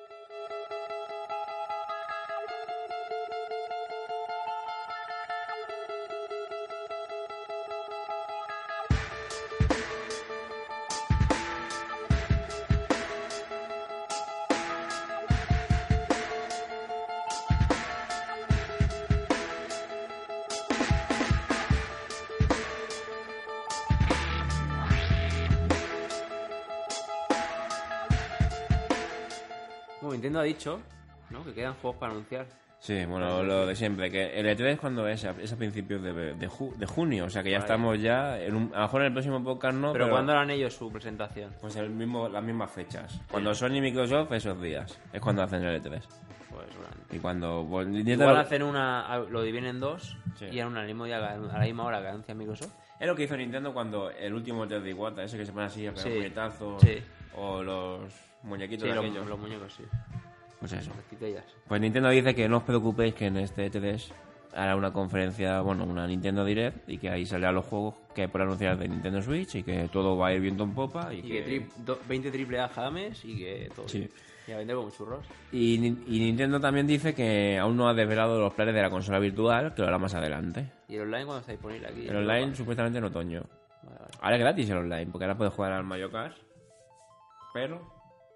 Bueno, Nintendo ha dicho, ¿no? Que quedan juegos para anunciar. Sí, bueno, lo de siempre. Que el E3 cuando es a principios de junio. O sea que ya Vale. estamos ya... a lo mejor en el próximo podcast no, Pero ¿cuándo harán ellos su presentación? Pues las mismas fechas. Cuando Sony y Microsoft, esos días. Es cuando hacen el E3. Pues seguramente. Y cuando... pues, Igual hacen una... Lo dividen en dos Sí. y harán una al mismo día, a la misma hora que anuncia Microsoft. Es lo que hizo Nintendo cuando el último E3 de Iwata, ese que se pone así a pegar Sí. puñetazos. Sí. O los muñequitos Sí, de aquellos. los muñecos, sí. Pues eso. Las titellas. Pues Nintendo dice que no os preocupéis que en este E3 hará una conferencia, bueno, una Nintendo Direct, y que ahí saldrán los juegos que hay por anunciar de Nintendo Switch y que todo va a ir viento en popa y, Y que 20 AAA cada mes y que todo. Sí. Y a vender como churros. y Nintendo también dice que aún no ha desvelado los planes de la consola virtual, que lo hará más adelante. ¿Y el online cuando está disponible aquí? El online supuestamente en otoño. Vale, vale. Ahora es gratis el online, porque ahora puedes jugar al Mario Kart, pero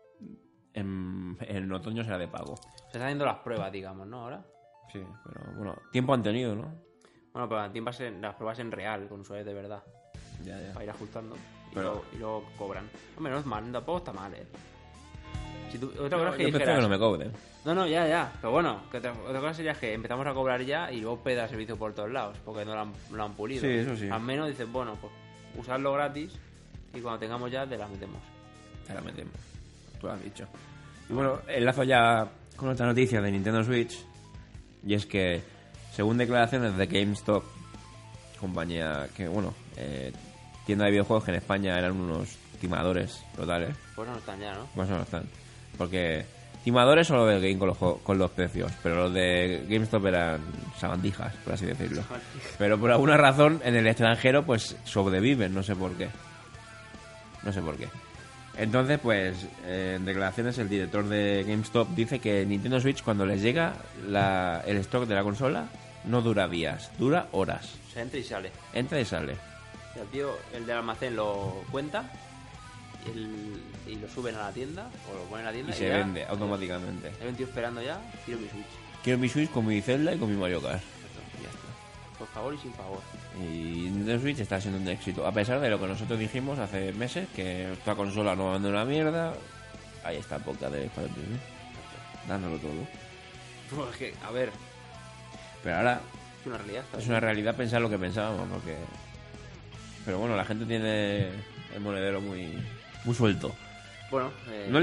en otoño será de pago. Se están haciendo las pruebas, digamos, ¿no? Ahora. Sí, pero bueno, tiempo han tenido, ¿no? Bueno, pero las pruebas en real, con usuarios de verdad. Ya. Para ir ajustando. Pero- Y luego cobran. Hombre, no es mal, tampoco está mal, ¿eh? Si tú, otra cosa es que Yo prefiero dijeras... que no me cobren. No, ya. Pero bueno, que otra cosa sería que empezamos a cobrar ya y luego peda servicio por todos lados, porque no lo han pulido. Sí, eso sí. Al menos dices, bueno, pues usarlo gratis y cuando tengamos ya te las metemos. Te la metemos. Tú lo has dicho. Y bueno, enlazo ya con otra noticia de Nintendo Switch. Y es que, según declaraciones de GameStop, compañía que, bueno, tienda de videojuegos que en España eran unos timadores totales. Pues no están ya, ¿no? Pues no están. Porque timadores son los del game con los precios, pero los de GameStop eran sabandijas, por así decirlo. Pero por alguna razón en el extranjero pues sobreviven, no sé por qué. Entonces, pues, en declaraciones el director de GameStop dice que Nintendo Switch cuando les llega el stock de la consola no dura días, dura horas. O sea, entra y sale. Entra y sale. O sea, el tío, el del almacén lo cuenta y lo suben a la tienda o lo ponen en la tienda Y se ya- vende automáticamente. Hay un tío esperando ya, quiero mi Switch. Quiero mi Switch con mi Zelda y con mi Mario Kart. Y ya está. Por favor y sin favor. Y Nintendo Switch está siendo un éxito. A pesar de lo que nosotros dijimos hace meses, que esta consola no va a vender una mierda. Ahí está poca de Juan Pime, dándolo todo. Pues que, a ver, Pero ahora es una realidad. es una realidad pensar lo que pensábamos, porque... Pero bueno, la gente tiene el monedero muy suelto. Bueno,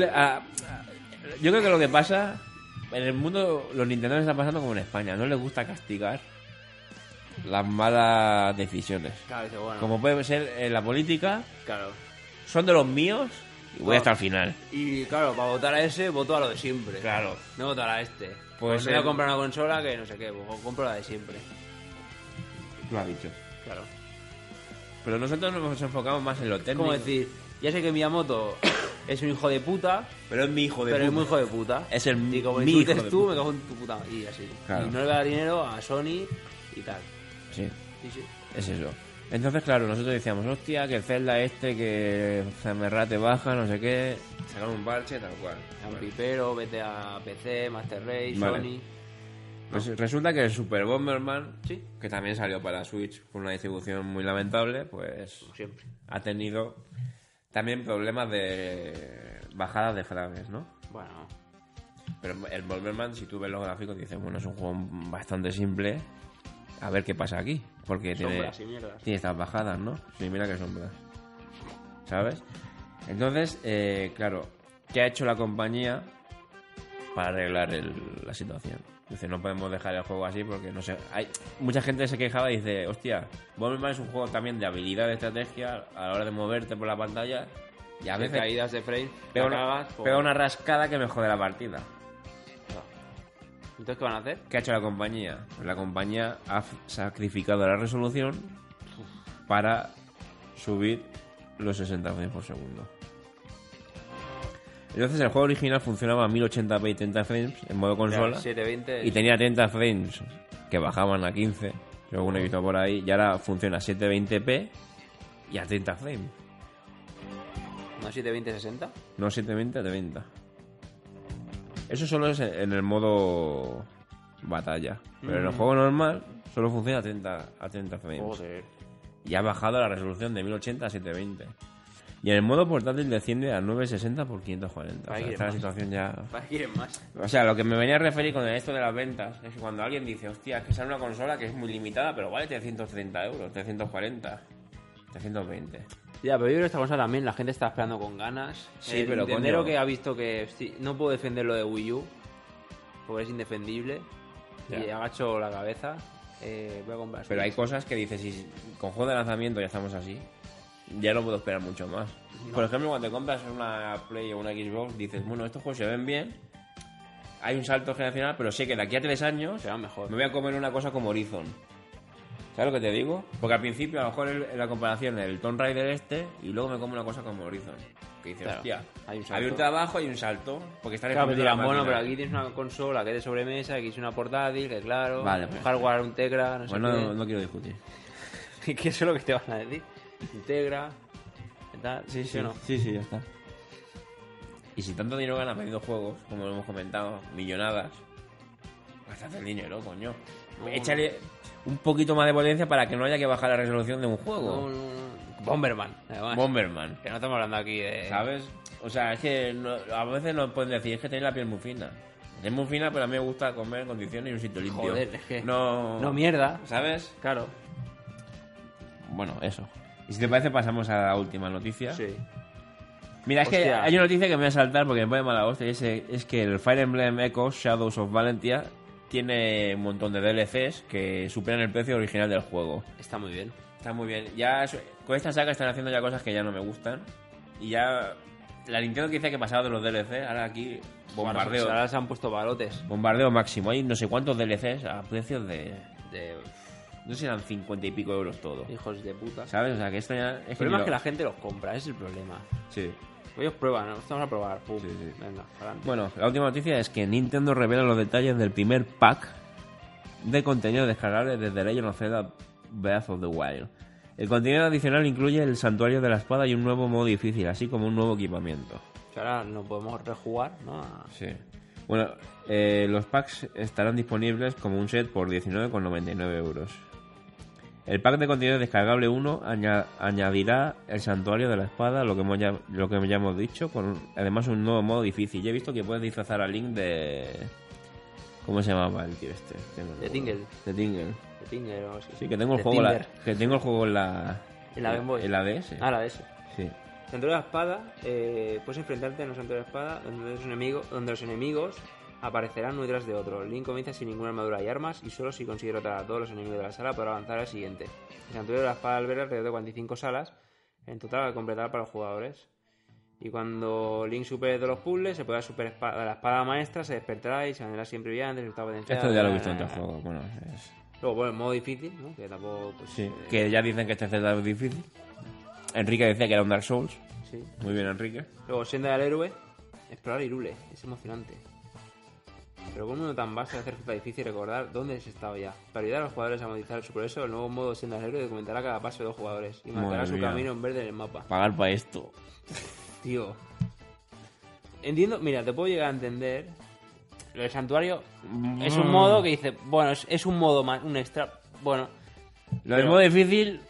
Yo creo que lo que pasa... En el mundo, los Nintendo están pasando como en España. No les gusta castigar las malas decisiones. claro, dice, bueno, Como puede ser en la política, claro. son de los míos y voy Bueno. hasta el final. Y claro, para votar a ese, voto a lo de siempre. Claro. No votar a este. Pues Pues me voy a el- comprar una consola que no sé qué, pues compro la de siempre. Lo ha dicho. Claro. Pero nosotros nos enfocamos más en lo Es técnico. como decir, ya sé que Miyamoto es un hijo de puta, Pero es mi hijo de pero es puta. muy hijo de puta. Es el Y como mi hijo insultes de tú, puta. me cago en tu puta. Y así. Claro. Y no le va a dar dinero a Sony y tal. Sí, Sí, sí. es eso. Entonces, claro, nosotros decíamos, hostia, que el Zelda que Zamerrate baja, no sé qué. Sacaron un parche, tal cual. A un pipero, vete a PC, Master Race, Vale. Sony. Pues resulta que el Super Bomberman, Sí. que también salió para Switch con una distribución muy lamentable, pues Como siempre. ha tenido también problemas de bajadas de frames, ¿no? Bueno, Pero el Bomberman, si tú ves los gráficos, dices, bueno, es un juego bastante simple. A ver qué pasa aquí. Porque tiene sombras y mierdas. estas bajadas, ¿no? Sí, mira que sombras. ¿Sabes? Entonces, claro, ¿qué ha hecho la compañía para arreglar la situación? Dice, no podemos dejar el juego así porque no sé. Mucha gente se quejaba y dice, hostia, Bomberman es un juego también de habilidad, de estrategia a la hora de moverte por la pantalla. Y a De veces caídas de frame, pega la cagas, pues- pega una rascada que me jode la partida. Entonces, ¿qué van a hacer? ¿Qué ha hecho la compañía? Pues la compañía ha sacrificado la resolución para subir los 60 frames por segundo. Entonces el juego original funcionaba a 1080p y 30 frames en modo consola 720 y tenía 30 frames que bajaban a 15, según he visto por ahí, y ahora funciona a 720p y a 30 frames. ¿No 720-60? No 720 a 30. Eso solo es en el modo batalla. Pero en el juego normal solo funciona a 30 frames. Joder. Y ha bajado la resolución de 1080 a 720. Y en el modo portátil desciende a 960 por 540. O sea, está la situación ya... ¿Para qué quieren más? O sea, lo que me venía a referir con esto de las ventas es que cuando alguien dice, hostia, es que sale una consola que es muy limitada, pero vale 330 euros, 340, 320. Ya, pero yo creo que esta consola también la gente está esperando con ganas. Sí, El pero Nintendero coño. que ha visto que no puedo defender lo de Wii U porque es indefendible Ya. y agacho la cabeza. Voy a comprar Pero hay Switch. cosas que dices, si con juego de lanzamiento ya estamos así, ya no puedo esperar mucho más. Por ejemplo, cuando te compras una Play o una Xbox, dices, bueno, estos juegos se ven bien, hay un salto generacional, pero sé que de aquí a 3 años Será mejor. me voy a comer una cosa como Horizon. ¿Sabes lo que te digo? Porque al principio, a lo mejor en la comparación, el Tomb Raider y luego me como una cosa como Horizon. Que dices, Claro, hostia, hay un salto. había un trabajo y un salto. Porque están Claro, me exprimiendo la dirán, bueno, máquina. pero aquí tienes una consola que es de sobremesa, aquí es una portátil, que claro, Vale, un pues. hardware, un Tegra, no sé Bueno, no quiero discutir. qué. Que eso es lo que te van a decir. Integra, ¿qué tal? ¿Sí o no? Sí, ya está. Y si tanto dinero ganas vendiendo juegos, como lo hemos comentado, millonadas, gástate el dinero, coño. No, Échale un poquito más de potencia para que no haya que bajar la resolución de un No, juego. no. Bomberman, además. Bomberman, Que no estamos hablando aquí de... ¿sabes? O sea, es que a veces nos pueden decir, es que tenéis la piel muy fina. Es muy fina, pero a mí me gusta comer en condiciones y un sitio limpio. Joder, es que... No, No mierda. ¿sabes? Claro. Bueno, eso. Y si te parece, pasamos a la última noticia. Sí. Mira, es que Hostia. hay una noticia que me voy a saltar porque me pone mala hostia. Y es que el Fire Emblem Echoes Shadows of Valentia tiene un montón de DLCs que superan el precio original del juego. Está muy bien. Está muy bien. Ya con esta saga están haciendo ya cosas que ya no me gustan. Y ya la Nintendo que dice que pasaba de los DLCs, ahora aquí bombardeo. Ahora se han puesto balotes. Bombardeo máximo. Hay no sé cuántos DLCs a precios de... De No sé si eran 50 y pico euros todo. hijos de puta. ¿Sabes? O sea, que esto ya... El problema es que la gente los compra, ese es el problema. Sí. Ellos prueban, ¿no? Vamos a probar. Pum. Sí, sí. Venga, adelante. Bueno, la última noticia es que Nintendo revela los detalles del primer pack de contenido descargable desde Legend of Zelda Breath of the Wild. El contenido adicional incluye el santuario de la espada y un nuevo modo difícil, así como un nuevo equipamiento. O sea, ahora no podemos rejugar, ¿no? Sí. Bueno, los packs estarán disponibles como un set por 19,99 euros. El pack de contenido descargable 1 añadirá el santuario de la espada, lo que ya hemos dicho, con además un nuevo modo difícil. Ya he visto que puedes disfrazar a Link de... ¿Cómo se llamaba el tío este? De Tingle. De Tingle. De Tinder o así. Sí, que tengo el De juego, Tinder. que tengo el juego en la... En la Game Boy. En la DS. Ah, la de ese. Sí. Santuario de la espada, puedes enfrentarte en un santuario de la espada donde los enemigos aparecerán uno detrás de otro. Link comienza sin ninguna armadura y armas y solo si consigue derrotar a todos los enemigos de la sala podrá avanzar al siguiente. El santuario de la espada alberga alrededor de 45 salas en total a completar para los jugadores. Y cuando Link supere todos los puzzles, se podrá la espada maestra, se despertará y se mantendrá siempre brillante, resultado potencial. Esto ya lo he visto en otros juegos. Bueno, Luego, bueno, el modo difícil, ¿no? Que tampoco... Pues, sí. Que ya dicen que este Zelda es difícil. Enrique decía que era un Dark Souls. sí. Muy bien, Enrique. Luego, Senda del Héroe, explorar Hyrule, es emocionante. Pero con un mundo tan vasto, hacer resulta difícil recordar dónde has estado ya. Para ayudar a los jugadores a monetizar su progreso, el nuevo modo Senda del Héroe documentará cada paso de los jugadores y marcará Madre su mía. camino en verde en el mapa. Pagar para esto. Tío. Entiendo, mira, te puedo llegar a entender. Lo del santuario es un modo que dice, bueno, es un modo más, un extra. Bueno, Lo del Pero- modo difícil...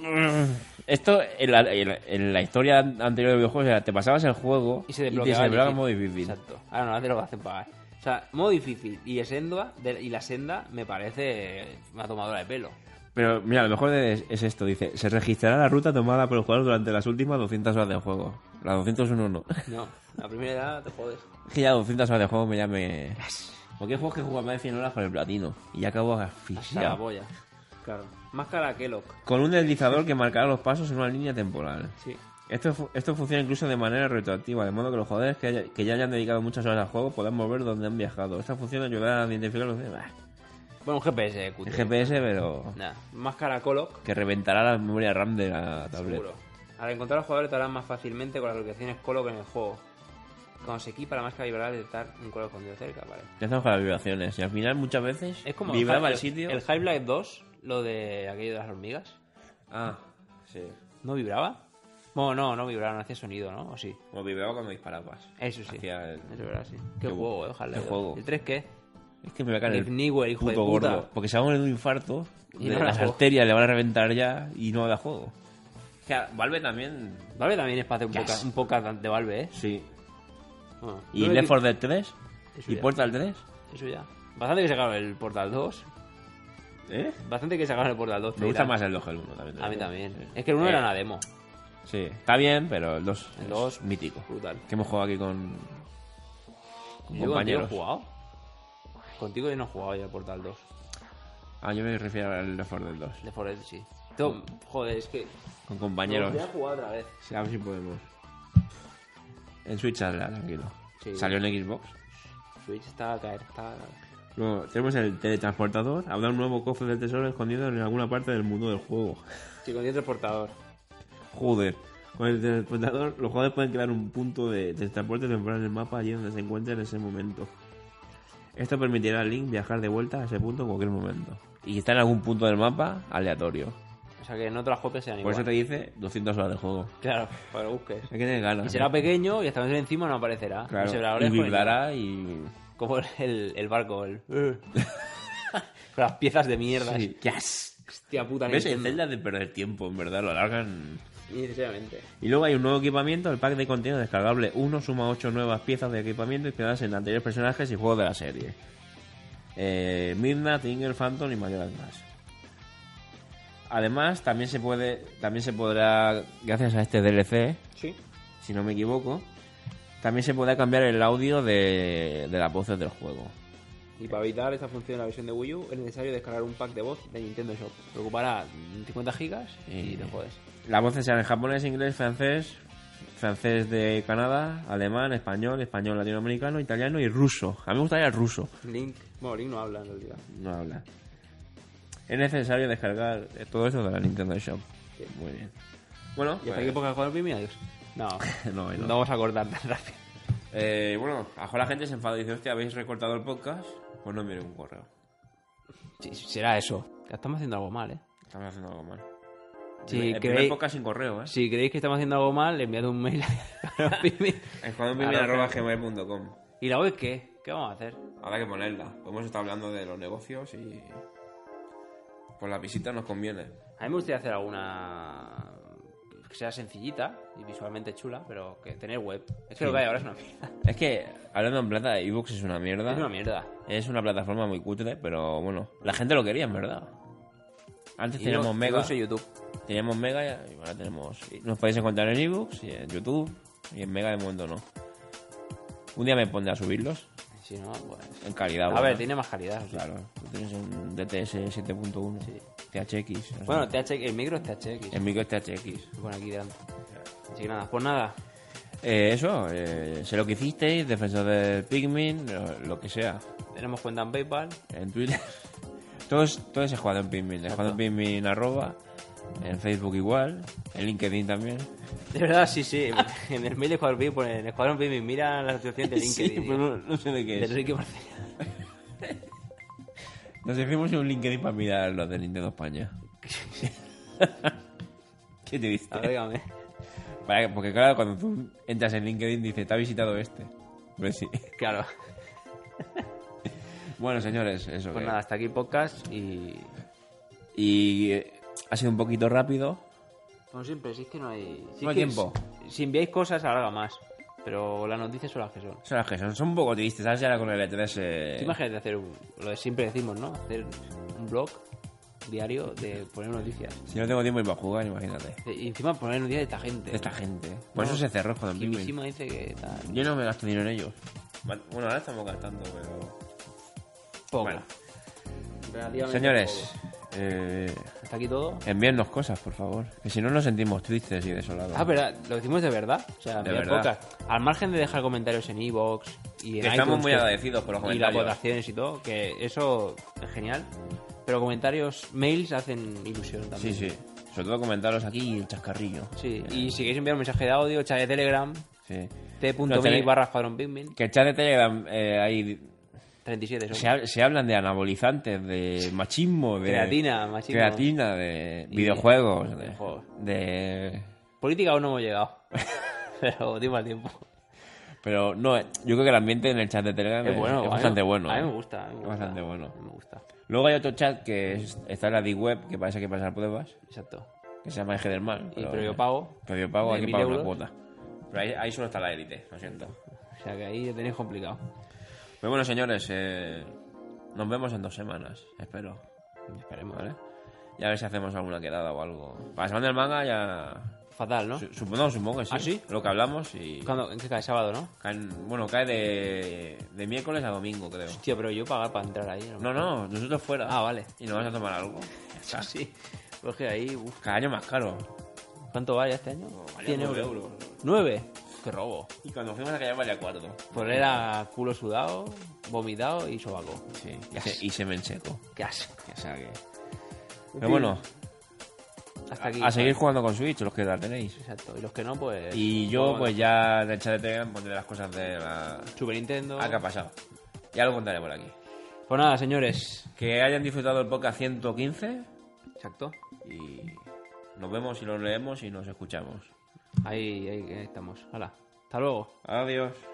Esto en la historia anterior de videojuegos era, te pasabas el juego y se te desbloqueaba desbloqueaba el el modo difícil. Exacto. Ahora no, te lo hacen pagar. O sea, modo difícil y la senda me parece una tomadora de pelo. Pero mira, lo mejor es esto, dice, se registrará la ruta tomada por el jugador durante las últimas 200 horas de juego. Las 201 no. No, la primera edad te jodes. Es que ya 200 horas de juego me llame... Porque hay juegos que juegan más de 100 horas con el platino. Y ya acabo Hasta la asfixiado. polla. Claro. Más cara que Kellogg. Con un deslizador que marcará los pasos en una línea temporal. Sí. Esto funciona incluso de manera retroactiva, de modo que los jugadores que ya hayan dedicado muchas horas al juego podrán volver donde han viajado. Esta función ayudará a identificar los... Bueno, un GPS, cutre. El GPS, pero... Nah. Más cara Kellogg. que reventará la memoria RAM de la tableta. Seguro. Al encontrar a los jugadores te harán más fácilmente con las localizaciones Kellogg en el juego. Cuando se equipa la máscara vibrará al detectar un Kellogg escondido cerca, vale. Ya estamos con las vibraciones. Y al final muchas veces Es como vibraba el sitio. El Half-Life 2, lo de aquello de las hormigas. Ah, sí. ¿No vibraba? Bueno, no vibraba, no hacía sonido, ¿no? ¿O sí? O vibraba cuando disparabas. Eso sí. Hacía el... Eso es verdad, sí. Qué Qué juego, bu- Half-Life qué 2. juego. ¿El 3 qué? Es que me va a caer El Newell, hijo de puto puta. gordo. Porque se va a morir de un infarto. Y de no la las juego. arterias le van a reventar ya y no da juego. O sea, Valve también... Valve también es para hacer un podcast de Valve, ¿eh? Sí. Bueno, ¿Y no Left 4 Dead 3? Eso ¿Y ya. Portal 3? Eso ya. Bastante que sacaron el Portal 2. ¿Eh? Bastante que sacaron el Portal 2. Me gusta más el 2 que el 1 también. A mí también. Sí. Es que el 1 era una demo. Sí, está bien, pero el 2 El es 2, mítico. brutal. Que hemos jugado aquí con Yo contigo he compañeros. jugado. Contigo yo no he jugado ya el Portal 2. Ah, yo me refiero al Left 4 Dead 2. De Forest, sí. Joder, es que... Con compañeros. Me gustaría jugar otra vez. Sí, a ver si podemos. En Switch saldrá, tranquilo. Sí. Salió en Xbox. Switch está a caer, Luego tenemos el teletransportador. Habrá un nuevo cofre del tesoro escondido en alguna parte del mundo del juego. Sí, con el transportador. Joder. Con el teletransportador, los jugadores pueden crear un punto de transporte temporal en el mapa allí donde se encuentren en ese momento. Esto permitirá al Link viajar de vuelta a ese punto en cualquier momento. Y está en algún punto del mapa aleatorio. O sea que no todas las copias sean Por iguales. eso te dice 200 horas de juego. Claro, para que lo busques. Hay que tener ganas. Y será ¿eh? pequeño y hasta que encima no aparecerá. Claro. Y se verá Y orejas con el- vibrará y... Como el barco, con las piezas de mierda. Sí. Yes. Hostia puta, ¿Ves? En Nintendo. Zelda de perder tiempo, en verdad, lo alargan. Innecesariamente. Y luego hay un nuevo equipamiento, el pack de contenido descargable 1 suma 8 nuevas piezas de equipamiento inspiradas en anteriores personajes y juegos de la serie. Midnight, Inger, Phantom y Majora's Mask. Además, también se podrá, gracias a este DLC, Sí. si no me equivoco, también se podrá cambiar el audio de las voces del juego. Y para evitar esta función en la versión de Wii U es necesario descargar un pack de voz de Nintendo Shop. Te ocupará 50 gigas y te jodes. Las voces serán en japonés, inglés, francés, francés de Canadá, alemán, español, español latinoamericano, italiano y ruso. A mí me gustaría el ruso. Link no habla en realidad. No habla. Es necesario descargar todo eso de la Nintendo Shop. Sí. Muy bien. Bueno, ¿Y hasta aquí poca jugar Pimi? Adiós. No, no, no. no vamos a cortar tan rápido. Bueno, a lo mejor la gente se enfada y dice, hostia, ¿habéis recortado el podcast? Pues no envíen un correo. Sí, será eso. Que estamos haciendo algo mal, ¿eh? Estamos haciendo algo mal. Si el primer queréis- podcast sin correo, ¿eh? Si creéis que estamos haciendo algo mal, enviad un mail a Pimi. escuadronpimi@gmail.com. ¿Y la web qué? ¿Qué vamos a hacer? Habrá que ponerla. Hemos estado hablando de los negocios y... Pues la visita nos conviene. A mí me gustaría hacer alguna que sea sencillita y visualmente chula, pero que tener web. Es que lo que hay ahora es una mierda. Es que, hablando en plata, ebooks es una mierda. Es una mierda. Es una plataforma muy cutre, pero bueno, la gente lo quería, en verdad. Antes Y teníamos yo Mega. uso YouTube. Teníamos Mega y ahora tenemos... Nos podéis encontrar en ebooks y en YouTube y en Mega de momento no. Un día me pondré a subirlos Si no, pues... en calidad. A buena. ver, tiene más calidad. Sí. Claro, tú tienes un DTS 7.1, Sí. THX. no sé. Bueno, el micro es THX. el micro es THX. Lo pone aquí delante. Así que nada, pues nada. Eso, sé lo que hicisteis, defensor del Pikmin, lo que sea. Tenemos cuenta en PayPal. En Twitter. todo es Escuadrón Pikmin. Escuadrón Pikmin @ en Facebook igual. En LinkedIn también. De verdad, sí. En el mail de Escuadrón Pimi pone en Escuadrón Pimi, mira la situación de LinkedIn. Sí, pero no sé de qué De es. Enrique Marcela. Nos hicimos un LinkedIn para mirar los de Nintendo España. ¿Qué te diste? Agrégame. Porque claro, cuando tú entras en LinkedIn dice, te ha visitado este. Pues sí. Claro. Bueno, señores, eso Pues que... nada, hasta aquí el podcast Y ha sido un poquito rápido. Como siempre, si es que no hay... No hay tiempo. Si enviáis cosas, alarga más. Pero las noticias son las que son. Son las que son un poco tristes, ¿sabes? Y ahora con el E3... Tú imagínate hacer lo de siempre decimos, ¿no? Hacer un blog diario de poner noticias. Si no tengo tiempo ni para jugar, imagínate. Y encima poner noticias de esta gente. De esta gente. Por eso se cerró con el Pikmin. Kimishima dice que tal. Yo no me gasto dinero en ellos. Bueno, ahora estamos gastando, pero... Poco. Bueno, Relativamente señores, poco. ¿Hasta aquí todo? envíennos cosas, por favor. Que si no nos sentimos tristes y desolados. Ah, pero lo decimos de verdad. O sea, De enviar verdad. podcast. Al margen de dejar comentarios en iVoox y en Que estamos iTunes, muy que- agradecidos por los y las comentarios. votaciones y todo, que eso es genial. Pero comentarios, mails hacen ilusión Sí, también. sí. Sobre todo comentaros aquí el chascarrillo. Sí, y si queréis enviar un mensaje de audio, chat de Telegram, Sí. Lo t.me tenéis- /Escuadrón Pikmin, Que el chat de Telegram hay 37 somos. se hablan de anabolizantes, de machismo, de Creatina, machismo. creatina, de Y- videojuegos, videojuegos. de Política aún no hemos llegado. Pero dimos al tiempo. pero no, yo creo que el ambiente en el chat de Telegram Es bueno, es a mí bastante me- bueno. A mí ¿eh? me gusta. Es bastante bueno. Me gusta. Luego hay otro chat que está en la D-Web, que parece que pasar pruebas, Exacto. que se llama Eje del Mal. Pero yo pago. Pero yo pago, de hay que 1000 pagar una euros. cuota. Pero ahí solo está la élite, lo siento. O sea que ahí lo tenéis complicado. Pero bueno, señores, nos vemos en 2 semanas, espero. Esperemos. ¿Vale? Y a ver si hacemos alguna quedada o algo. Para la semana del manga ya... Fatal, ¿no? Supongo que sí. ¿Ah, sí? Lo que hablamos y... ¿En qué cae? Sábado, ¿no? Cae de miércoles a domingo, creo. Tío, pero yo pagar para entrar ahí. No, nosotros fuera. Ah, vale. Y nos vas a tomar algo. Ya está. Sí. Pues que ahí, uf. Cada año más caro. ¿Cuánto vale este año? Valía 100 9 euros. ¿9? ¡Qué robo! Y cuando fuimos a aquella valía 4. Pues era culo sudado, vomitado y sobaco. Sí, y semen seco. ¡Qué asco! O sea que... Pero bueno, Hasta aquí. a seguir jugando con Switch, los que la tenéis. Exacto. Y los que no, pues... Y yo, pues ya en el chat de Telegram pondré las cosas de la... Super Nintendo. ¿Qué ha pasado? Ya lo contaré por aquí. Pues nada, señores. Que hayan disfrutado el podcast 115 Exacto. y nos vemos y nos leemos y nos escuchamos. Ahí estamos. Hala. Hasta luego. Adiós.